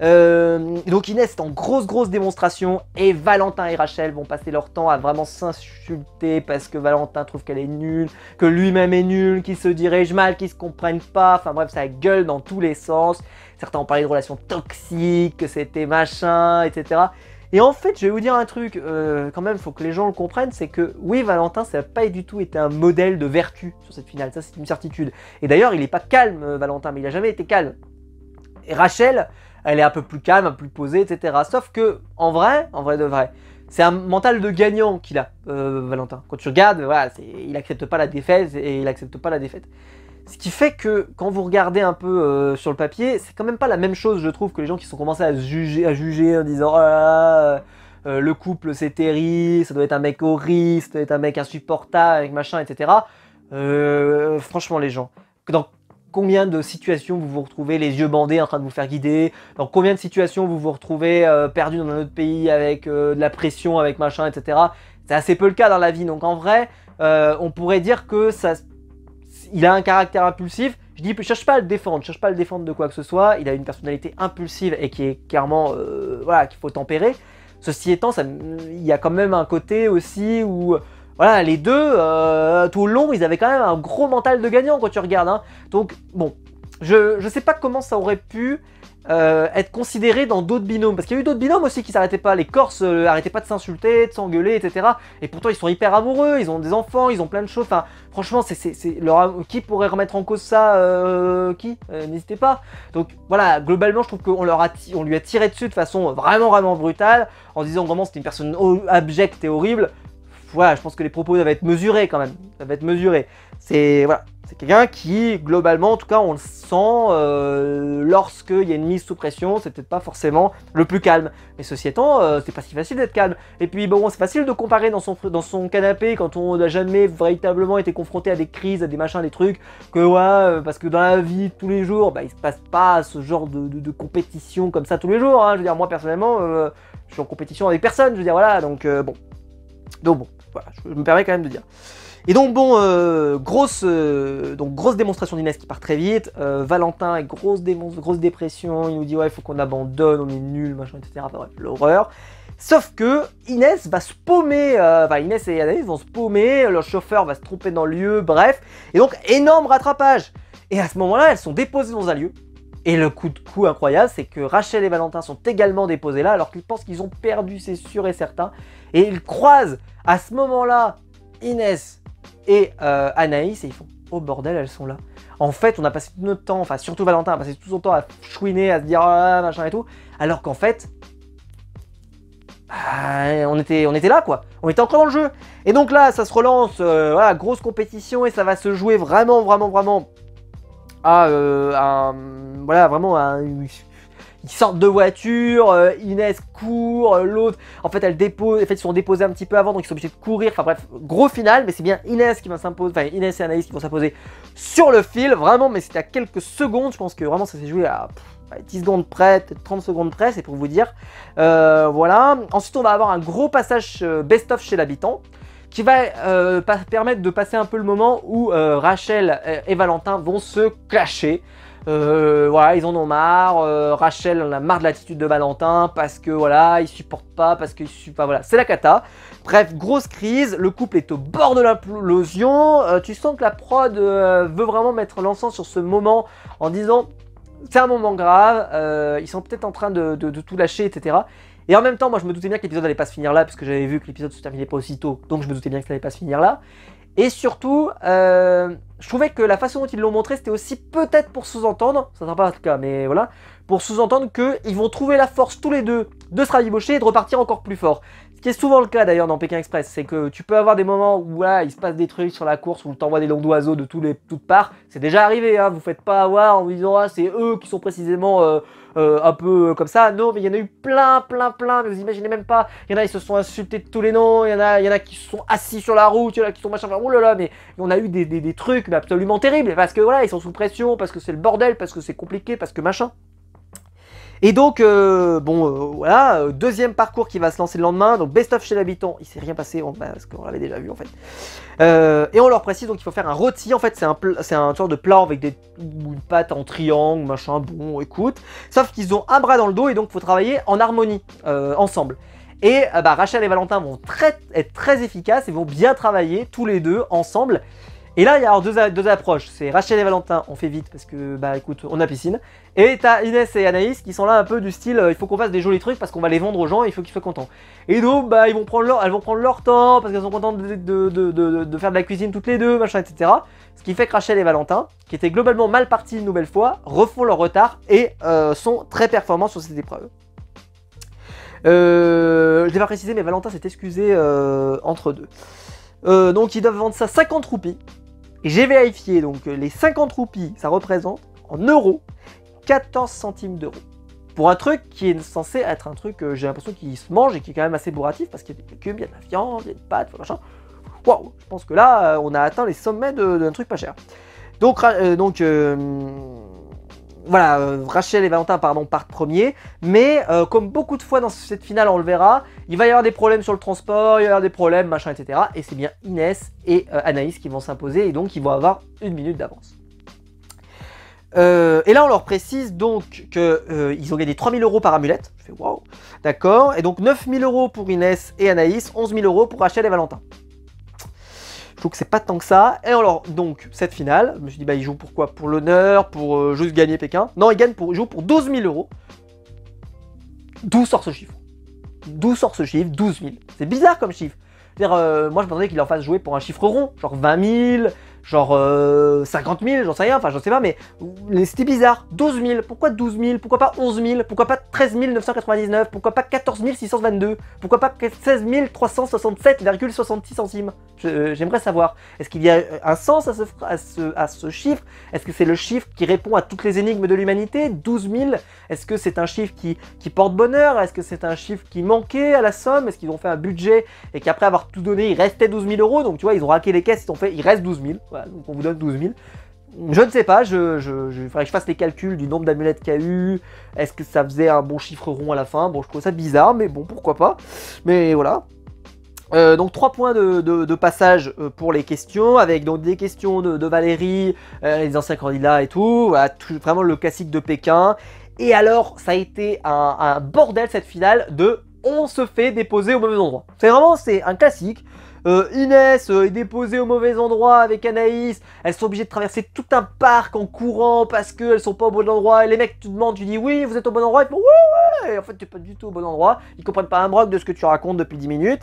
S1: Euh, donc Inès est en grosse, grosse démonstration, et Valentin et Rachel vont passer leur temps à vraiment s'insulter parce que Valentin trouve qu'elle est nulle, que lui-même est nul, qu'ils se dirigent mal, qu'ils se comprennent pas, enfin bref, ça gueule dans tous les sens. Certains ont parlé de relations toxiques, que c'était machin, et cetera. Et en fait, je vais vous dire un truc, euh, quand même, il faut que les gens le comprennent, c'est que oui, Valentin, ça n'a pas du tout été un modèle de vertu sur cette finale, ça c'est une certitude. Et d'ailleurs, il n'est pas calme, Valentin, mais il n'a jamais été calme. Et Rachel, elle est un peu plus calme, un peu plus posée, et cetera. Sauf que, en vrai, en vrai de vrai, c'est un mental de gagnant qu'il a, euh, Valentin. Quand tu regardes, voilà, il n'accepte pas la défaite, et il n'accepte pas la défaite. Ce qui fait que, quand vous regardez un peu euh, sur le papier, c'est quand même pas la même chose, je trouve, que les gens qui sont commencés à juger, à juger en disant « Oh là là, euh, le couple c'est terrible, ça doit être un mec horrible, ça doit être un mec insupportable, avec machin, et cetera. Euh, » Franchement, les gens, dans combien de situations vous vous retrouvez les yeux bandés en train de vous faire guider, dans combien de situations vous vous retrouvez euh, perdu dans un autre pays avec euh, de la pression, avec machin, et cetera. C'est assez peu le cas dans la vie, donc en vrai, euh, on pourrait dire que ça... Il a un caractère impulsif, je dis, je cherche pas à le défendre, je cherche pas à le défendre de quoi que ce soit, il a une personnalité impulsive et qui est clairement, euh, voilà, qu'il faut tempérer. Ceci étant, ça, il y a quand même un côté aussi où, voilà, les deux, euh, tout le long, ils avaient quand même un gros mental de gagnant quand tu regardes, hein. Donc, bon, je, je sais pas comment ça aurait pu euh, être considéré dans d'autres binômes. Parce qu'il y a eu d'autres binômes aussi qui s'arrêtaient pas. Les Corses euh, arrêtaient pas de s'insulter, de s'engueuler, et cetera. Et pourtant, ils sont hyper amoureux, ils ont des enfants, ils ont plein de choses. Enfin, franchement, c'est, c'est, c'est leur... qui pourrait remettre en cause ça euh, Qui euh, N'hésitez pas. Donc voilà, globalement, je trouve qu'on leur a on lui a tiré dessus de façon vraiment, vraiment brutale, en disant vraiment c'était une personne abjecte et horrible. Voilà, je pense que les propos doivent être mesurés quand même. Ça va être mesuré. C'est voilà, c'est quelqu'un qui, globalement, en tout cas, on le sent euh, lorsqu'il y a une mise sous pression, c'est peut-être pas forcément le plus calme. Mais ceci étant, euh, c'est pas si facile d'être calme. Et puis bon, c'est facile de comparer dans son, dans son canapé quand on n'a jamais véritablement été confronté à des crises, à des machins, des trucs, que ouais, euh, parce que dans la vie tous les jours, bah, il se passe pas ce genre de, de, de compétition comme ça tous les jours. Hein. Je veux dire, moi personnellement, euh, je suis en compétition avec personne. Je veux dire, voilà, donc euh, bon. Donc bon, voilà, je me permets quand même de dire. Et donc bon, euh, grosse, euh, donc grosse démonstration d'Inès qui part très vite. Euh, Valentin, grosse, grosse dépression, il nous dit ouais, il faut qu'on abandonne, on est nul, machin, et cetera. Enfin bref, l'horreur. Sauf que Inès va se paumer, euh, enfin Inès et Anaïs vont se paumer, leur chauffeur va se tromper dans le lieu, bref. Et donc énorme rattrapage. Et à ce moment-là, elles sont déposées dans un lieu. Et le coup de coup incroyable, c'est que Rachel et Valentin sont également déposés là, alors qu'ils pensent qu'ils ont perdu, c'est sûr et certain. Et ils croisent à ce moment-là Inès et euh, Anaïs, et ils font « Oh bordel, elles sont là ». En fait, on a passé tout notre temps, enfin surtout Valentin, a passé tout son temps à chouiner, à se dire « Ah, machin et tout », alors qu'en fait, bah, on, était, on était là quoi, on était encore dans le jeu. Et donc là, ça se relance, euh, voilà, grosse compétition, et ça va se jouer vraiment, vraiment, vraiment à, euh, à voilà, vraiment à... Ils sortent de voiture, euh, Inès court, euh, l'autre, en fait, elle dépose, en fait, ils sont déposés un petit peu avant, donc ils sont obligés de courir. Enfin bref, gros final, mais c'est bien Inès qui va s'imposer, enfin Inès et Anaïs qui vont s'imposer sur le fil, vraiment, mais c'était à quelques secondes. Je pense que vraiment ça s'est joué à pff, dix secondes près, peut-être trente secondes près, c'est pour vous dire. Euh, voilà. Ensuite, on va avoir un gros passage euh, best-of chez l'habitant, qui va euh, permettre de passer un peu le moment où euh, Rachel et Valentin vont se clasher. Euh, voilà, ils en ont marre. Euh, Rachel en a marre de l'attitude de Valentin parce que voilà, il supporte pas, parce qu'il supporte pas. Voilà, c'est la cata. Bref, grosse crise. Le couple est au bord de l'implosion. Euh, tu sens que la prod euh, veut vraiment mettre l'encens sur ce moment en disant c'est un moment grave. Euh, ils sont peut-être en train de, de, de tout lâcher, et cetera. Et en même temps, moi, je me doutais bien que l'épisode n'allait pas se finir là parce que j'avais vu que l'épisode se terminait pas aussitôt. Donc, je me doutais bien que ça n'allait pas se finir là. Et surtout, euh, je trouvais que la façon dont ils l'ont montré, c'était aussi peut-être pour sous-entendre, ça ne sera pas le cas, mais voilà, pour sous-entendre qu'ils vont trouver la force tous les deux de se rabibocher et de repartir encore plus fort. Ce qui est souvent le cas d'ailleurs dans Pékin Express, c'est que tu peux avoir des moments où là, il se passe des trucs sur la course, où tu envoies des langues d'oiseaux de tous les, toutes parts. C'est déjà arrivé, hein, vous ne faites pas avoir en vous disant ah, c'est eux qui sont précisément euh, euh, un peu comme ça. Non, mais il y en a eu plein, plein, plein, mais vous imaginez même pas. Il y en a, ils se sont insultés de tous les noms, il y en a, il y en a qui se sont assis sur la route, il y en a qui sont machin, oh là là, mais on a eu des, des, des trucs mais absolument terribles, parce que voilà, ils sont sous pression, parce que c'est le bordel, parce que c'est compliqué, parce que machin. Et donc, euh, bon, euh, voilà, euh, deuxième parcours qui va se lancer le lendemain, donc best-of chez l'habitant, il s'est rien passé, on, bah, parce qu'on l'avait déjà vu en fait. Euh, et on leur précise, donc il faut faire un rôti, en fait c'est un, c'est un genre de plat avec des, une pâte en triangle, machin, bon, écoute. Sauf qu'ils ont un bras dans le dos et donc il faut travailler en harmonie, euh, ensemble. Et euh, bah, Rachel et Valentin vont très, être très efficaces et vont bien travailler tous les deux ensemble. Et là, il y a alors deux, deux approches. C'est Rachel et Valentin, on fait vite parce que, bah écoute, on a piscine. Et t'as Inès et Anaïs qui sont là un peu du style, euh, il faut qu'on fasse des jolis trucs parce qu'on va les vendre aux gens et il faut qu'ils soient contents. Et donc, bah, ils vont prendre leur, elles vont prendre leur temps parce qu'elles sont contentes de, de, de, de, de faire de la cuisine toutes les deux, machin, et cetera. Ce qui fait que Rachel et Valentin, qui étaient globalement mal partis une nouvelle fois, refont leur retard et euh, sont très performants sur cette épreuve. Euh, je l'ai pas précisé, mais Valentin s'est excusé euh, entre deux. Euh, donc, ils doivent vendre ça cinquante roupies. Et j'ai vérifié, donc les cinquante roupies, ça représente en euros quatorze centimes d'euros. Pour un truc qui est censé être un truc, euh, j'ai l'impression qu'il se mange et qui est quand même assez bourratif parce qu'il y a des légumes, il y a de la viande, il y a des pâtes, machin. Waouh, je pense que là, euh, on a atteint les sommets d'un truc pas cher. Donc, euh, donc euh, voilà, euh, Rachel et Valentin pardon, partent premiers, mais euh, comme beaucoup de fois dans cette finale, on le verra, il va y avoir des problèmes sur le transport, il va y avoir des problèmes, machin, et cetera. Et c'est bien Inès et euh, Anaïs qui vont s'imposer et donc ils vont avoir une minute d'avance. Euh, et là, on leur précise donc qu'ils euh, ont gagné trois mille euros par amulette. Je fais waouh, d'accord. Et donc neuf mille euros pour Inès et Anaïs, onze mille euros pour Rachel et Valentin. Je trouve que c'est pas tant que ça. Et alors, donc, cette finale, je me suis dit, bah, il joue pour quoi? Pour l'honneur, pour euh, juste gagner Pékin? Non, il gagne pour, il joue pour douze mille euros. D'où sort ce chiffre? D'où sort ce chiffre? douze mille. C'est bizarre comme chiffre. C'est-à-dire, euh, moi, je m'attendais qu'il leur fasse jouer pour un chiffre rond, genre vingt mille, genre euh, cinquante mille, j'en sais rien, enfin, j'en sais pas, mais c'était bizarre. douze mille, pourquoi douze mille? Pourquoi pas onze mille? Pourquoi pas treize mille neuf cent quatre-vingt-dix-neuf? Pourquoi pas quatorze mille six cent vingt-deux? Pourquoi pas seize mille trois cent soixante-sept virgule soixante-six centimes? J'aimerais savoir. Est-ce qu'il y a un sens à ce, à ce, à ce chiffre? Est-ce que c'est le chiffre qui répond à toutes les énigmes de l'humanité? douze mille? Est-ce que c'est un chiffre qui, qui porte bonheur? Est-ce que c'est un chiffre qui manquait à la somme? Est-ce qu'ils ont fait un budget et qu'après avoir tout donné, il restait douze mille euros? Donc tu vois, ils ont raqué les caisses, ils ont fait, il reste douze mille. Voilà, donc on vous donne douze mille. Je ne sais pas, je, je, je, il faudrait que je fasse les calculs du nombre d'amulettes qu'il y a eu. Est-ce que ça faisait un bon chiffre rond à la fin? Bon, je trouve ça bizarre, mais bon, pourquoi pas. Mais voilà. Euh, donc trois points de, de, de passage euh, pour les questions, avec donc des questions de, de Valérie, euh, les anciens candidats et tout, voilà, tout, vraiment le classique de Pékin. Et alors, ça a été un, un bordel cette finale de on se fait déposer au mauvais endroit. C'est vraiment, c'est un classique. Euh, Inès euh, est déposée au mauvais endroit avec Anaïs, elles sont obligées de traverser tout un parc en courant parce qu'elles sont pas au bon endroit, et les mecs te demandent, tu dis oui vous êtes au bon endroit, ils font ouais ouais, et en fait t'es pas du tout au bon endroit, ils comprennent pas un broc de ce que tu racontes depuis dix minutes,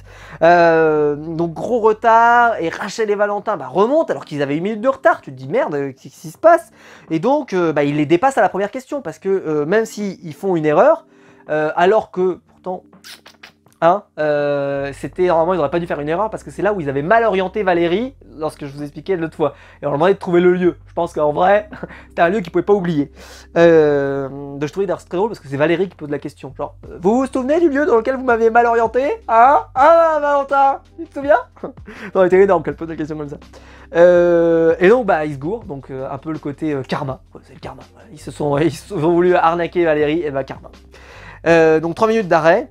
S1: euh, donc gros retard, et Rachel et Valentin bah, remontent alors qu'ils avaient une minute de retard, tu te dis merde, qu'est-ce qui se passe? Et donc euh, bah, ils les dépassent à la première question, parce que euh, même s'ils font une erreur, euh, alors que pourtant... Hein, euh, c'était normalement ils n'auraient pas dû faire une erreur parce que c'est là où ils avaient mal orienté Valérie lorsque je vous expliquais l'autre fois. Et on leur demandait de trouver le lieu. Je pense qu'en vrai, c'était un lieu qu'ils pouvaient pas oublier. Euh, donc je trouvais d'ailleurs très drôle parce que c'est Valérie qui pose la question. Genre, euh, vous vous souvenez du lieu dans lequel vous m'aviez mal orienté? Hein? Ah Valentin, tu te souviens? Non, c'était énorme qu'elle pose la question comme ça. Euh, et donc bah ils se gourent, donc euh, un peu le côté euh, karma. Ouais, c'est le karma. Ils se sont, ils se sont voulu arnaquer Valérie, et bah karma. Euh, donc trois minutes d'arrêt.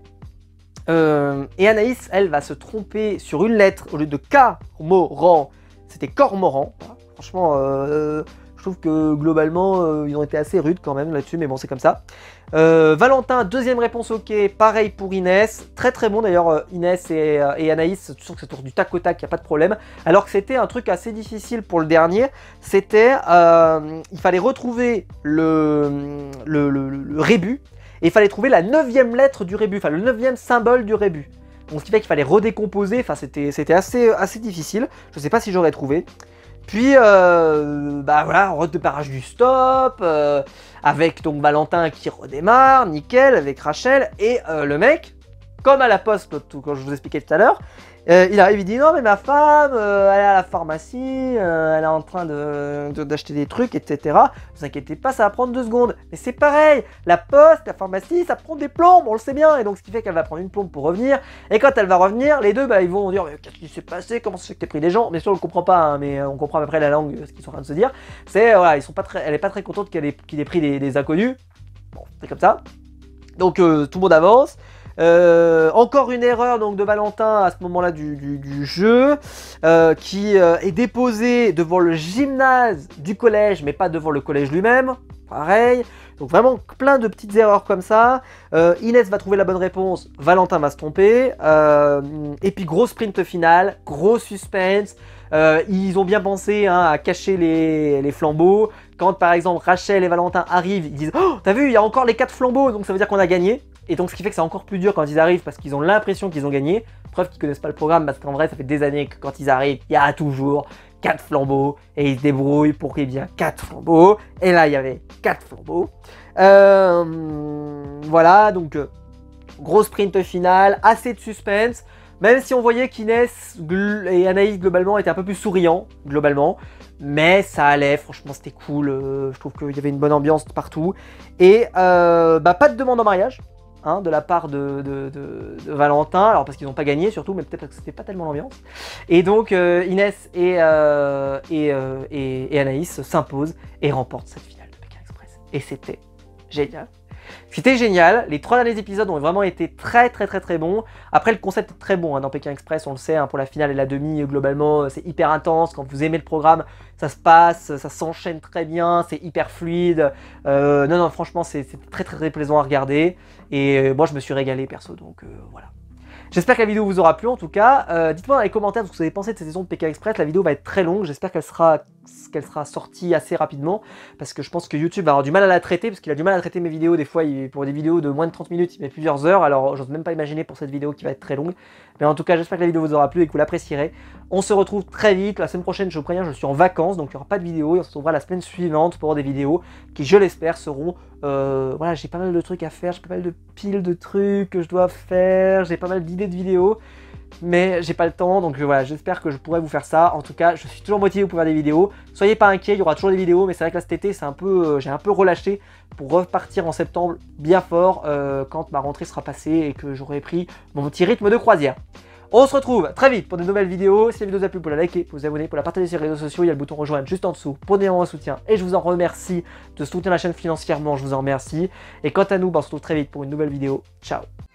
S1: Euh, et Anaïs, elle, va se tromper sur une lettre au lieu de Cormoran, c'était Cormoran. Franchement, euh, je trouve que globalement, euh, ils ont été assez rudes quand même là-dessus, mais bon, c'est comme ça. Euh, Valentin, deuxième réponse ok, pareil pour Inès. Très très bon d'ailleurs, Inès et, euh, et Anaïs, tu sens que c'est tour du tac au tac, il n'y a pas de problème. Alors que c'était un truc assez difficile pour le dernier, c'était, euh, il fallait retrouver le, le, le, le, le rébut. Et il fallait trouver la neuvième lettre du rébut, enfin le neuvième symbole du rébut. Donc ce qui fait qu'il fallait redécomposer, enfin c'était assez, assez difficile. Je ne sais pas si j'aurais trouvé. Puis, euh, bah voilà, redémarrage du stop, euh, avec donc Valentin qui redémarre, nickel, avec Rachel. Et euh, le mec, comme à la poste, quand je vous expliquais tout à l'heure, euh, il arrive, il dit non mais ma femme, euh, elle est à la pharmacie, euh, elle est en train de, de, d'acheter des trucs, et cetera. Ne vous inquiétez pas, ça va prendre deux secondes. Mais c'est pareil, la poste, la pharmacie, ça prend des plombes, on le sait bien. Et donc ce qui fait qu'elle va prendre une plombe pour revenir. Et quand elle va revenir, les deux, bah, ils vont dire qu'est-ce qui s'est passé, comment ça fait que t'es pris des gens. Bien sûr, on ne comprend pas, hein, mais on comprend à peu près la langue, ce qu'ils sont en train de se dire. C'est voilà, ils sont pas très, elle est pas très contente qu'il ait, qu'il ait pris des, des inconnus. Bon, c'est comme ça. Donc euh, tout le monde avance. Euh, encore une erreur donc de Valentin à ce moment-là du, du, du jeu, euh, qui euh, est déposé devant le gymnase du collège, mais pas devant le collège lui-même. Pareil. Donc vraiment plein de petites erreurs comme ça. Euh, Inès va trouver la bonne réponse, Valentin va se tromper. Euh, et puis gros sprint final, gros suspense. Euh, ils ont bien pensé hein, à cacher les, les flambeaux. Quand par exemple Rachel et Valentin arrivent, ils disent oh, t'as vu, il y a encore les quatre flambeaux, donc ça veut dire qu'on a gagné. Et donc ce qui fait que c'est encore plus dur quand ils arrivent parce qu'ils ont l'impression qu'ils ont gagné. Preuve qu'ils connaissent pas le programme parce qu'en vrai ça fait des années que quand ils arrivent, il y a toujours quatre flambeaux et ils se débrouillent pour qu'il y ait bien quatre flambeaux. Et là il y avait quatre flambeaux. Euh, voilà donc euh, gros sprint final, assez de suspense. Même si on voyait qu'Inès et Anaïs globalement étaient un peu plus souriants globalement. Mais ça allait, franchement c'était cool. Euh, je trouve qu'il y avait une bonne ambiance partout. Et euh, bah, pas de demande en mariage. Hein, de la part de, de, de, de Valentin, alors parce qu'ils n'ont pas gagné surtout, mais peut-être parce que c'était pas tellement l'ambiance. Et donc euh, Inès et, euh, et, euh, et, et Anaïs s'imposent et remportent cette finale de Pékin Express. Et c'était génial. C'était génial, les trois derniers épisodes ont vraiment été très très très très bons. Après le concept est très bon hein, dans Pékin Express, on le sait, hein, pour la finale et la demi, globalement c'est hyper intense. Quand vous aimez le programme, ça se passe, ça s'enchaîne très bien, c'est hyper fluide. Euh, non non franchement c'est très très très plaisant à regarder. Et euh, moi je me suis régalé perso, donc euh, voilà. J'espère que la vidéo vous aura plu en tout cas. Euh, Dites-moi dans les commentaires ce que vous avez pensé de cette saison de P K Express. La vidéo va être très longue. J'espère qu'elle sera, qu'elle sera sortie assez rapidement. Parce que je pense que YouTube va avoir du mal à la traiter. Parce qu'il a du mal à traiter mes vidéos. Des fois, il, pour des vidéos de moins de trente minutes, il met plusieurs heures. Alors, j'ose même pas imaginer pour cette vidéo qui va être très longue. Mais en tout cas, j'espère que la vidéo vous aura plu et que vous l'apprécierez. On se retrouve très vite. La semaine prochaine, je vous préviens, je suis en vacances. Donc, il n'y aura pas de vidéo. Et on se retrouvera la semaine suivante pour des vidéos qui, je l'espère, seront... Euh, voilà, j'ai pas mal de trucs à faire. J'ai pas mal de piles de trucs que je dois faire. J'ai pas mal d'idées de vidéos. Mais j'ai pas le temps, donc voilà, j'espère que je pourrai vous faire ça. En tout cas, je suis toujours motivé pour faire des vidéos. Soyez pas inquiets, il y aura toujours des vidéos, mais c'est vrai que là cet été, c'est un peu, euh, j'ai un peu relâché pour repartir en septembre bien fort euh, quand ma rentrée sera passée et que j'aurai pris mon petit rythme de croisière. On se retrouve très vite pour de nouvelles vidéos. Si la vidéo vous a plu, vous la liker, vous abonner, pour la partager sur les réseaux sociaux. Il y a le bouton rejoindre juste en dessous pour donner un soutien. Et je vous en remercie de soutenir la chaîne financièrement, je vous en remercie. Et quant à nous, bah, on se retrouve très vite pour une nouvelle vidéo. Ciao.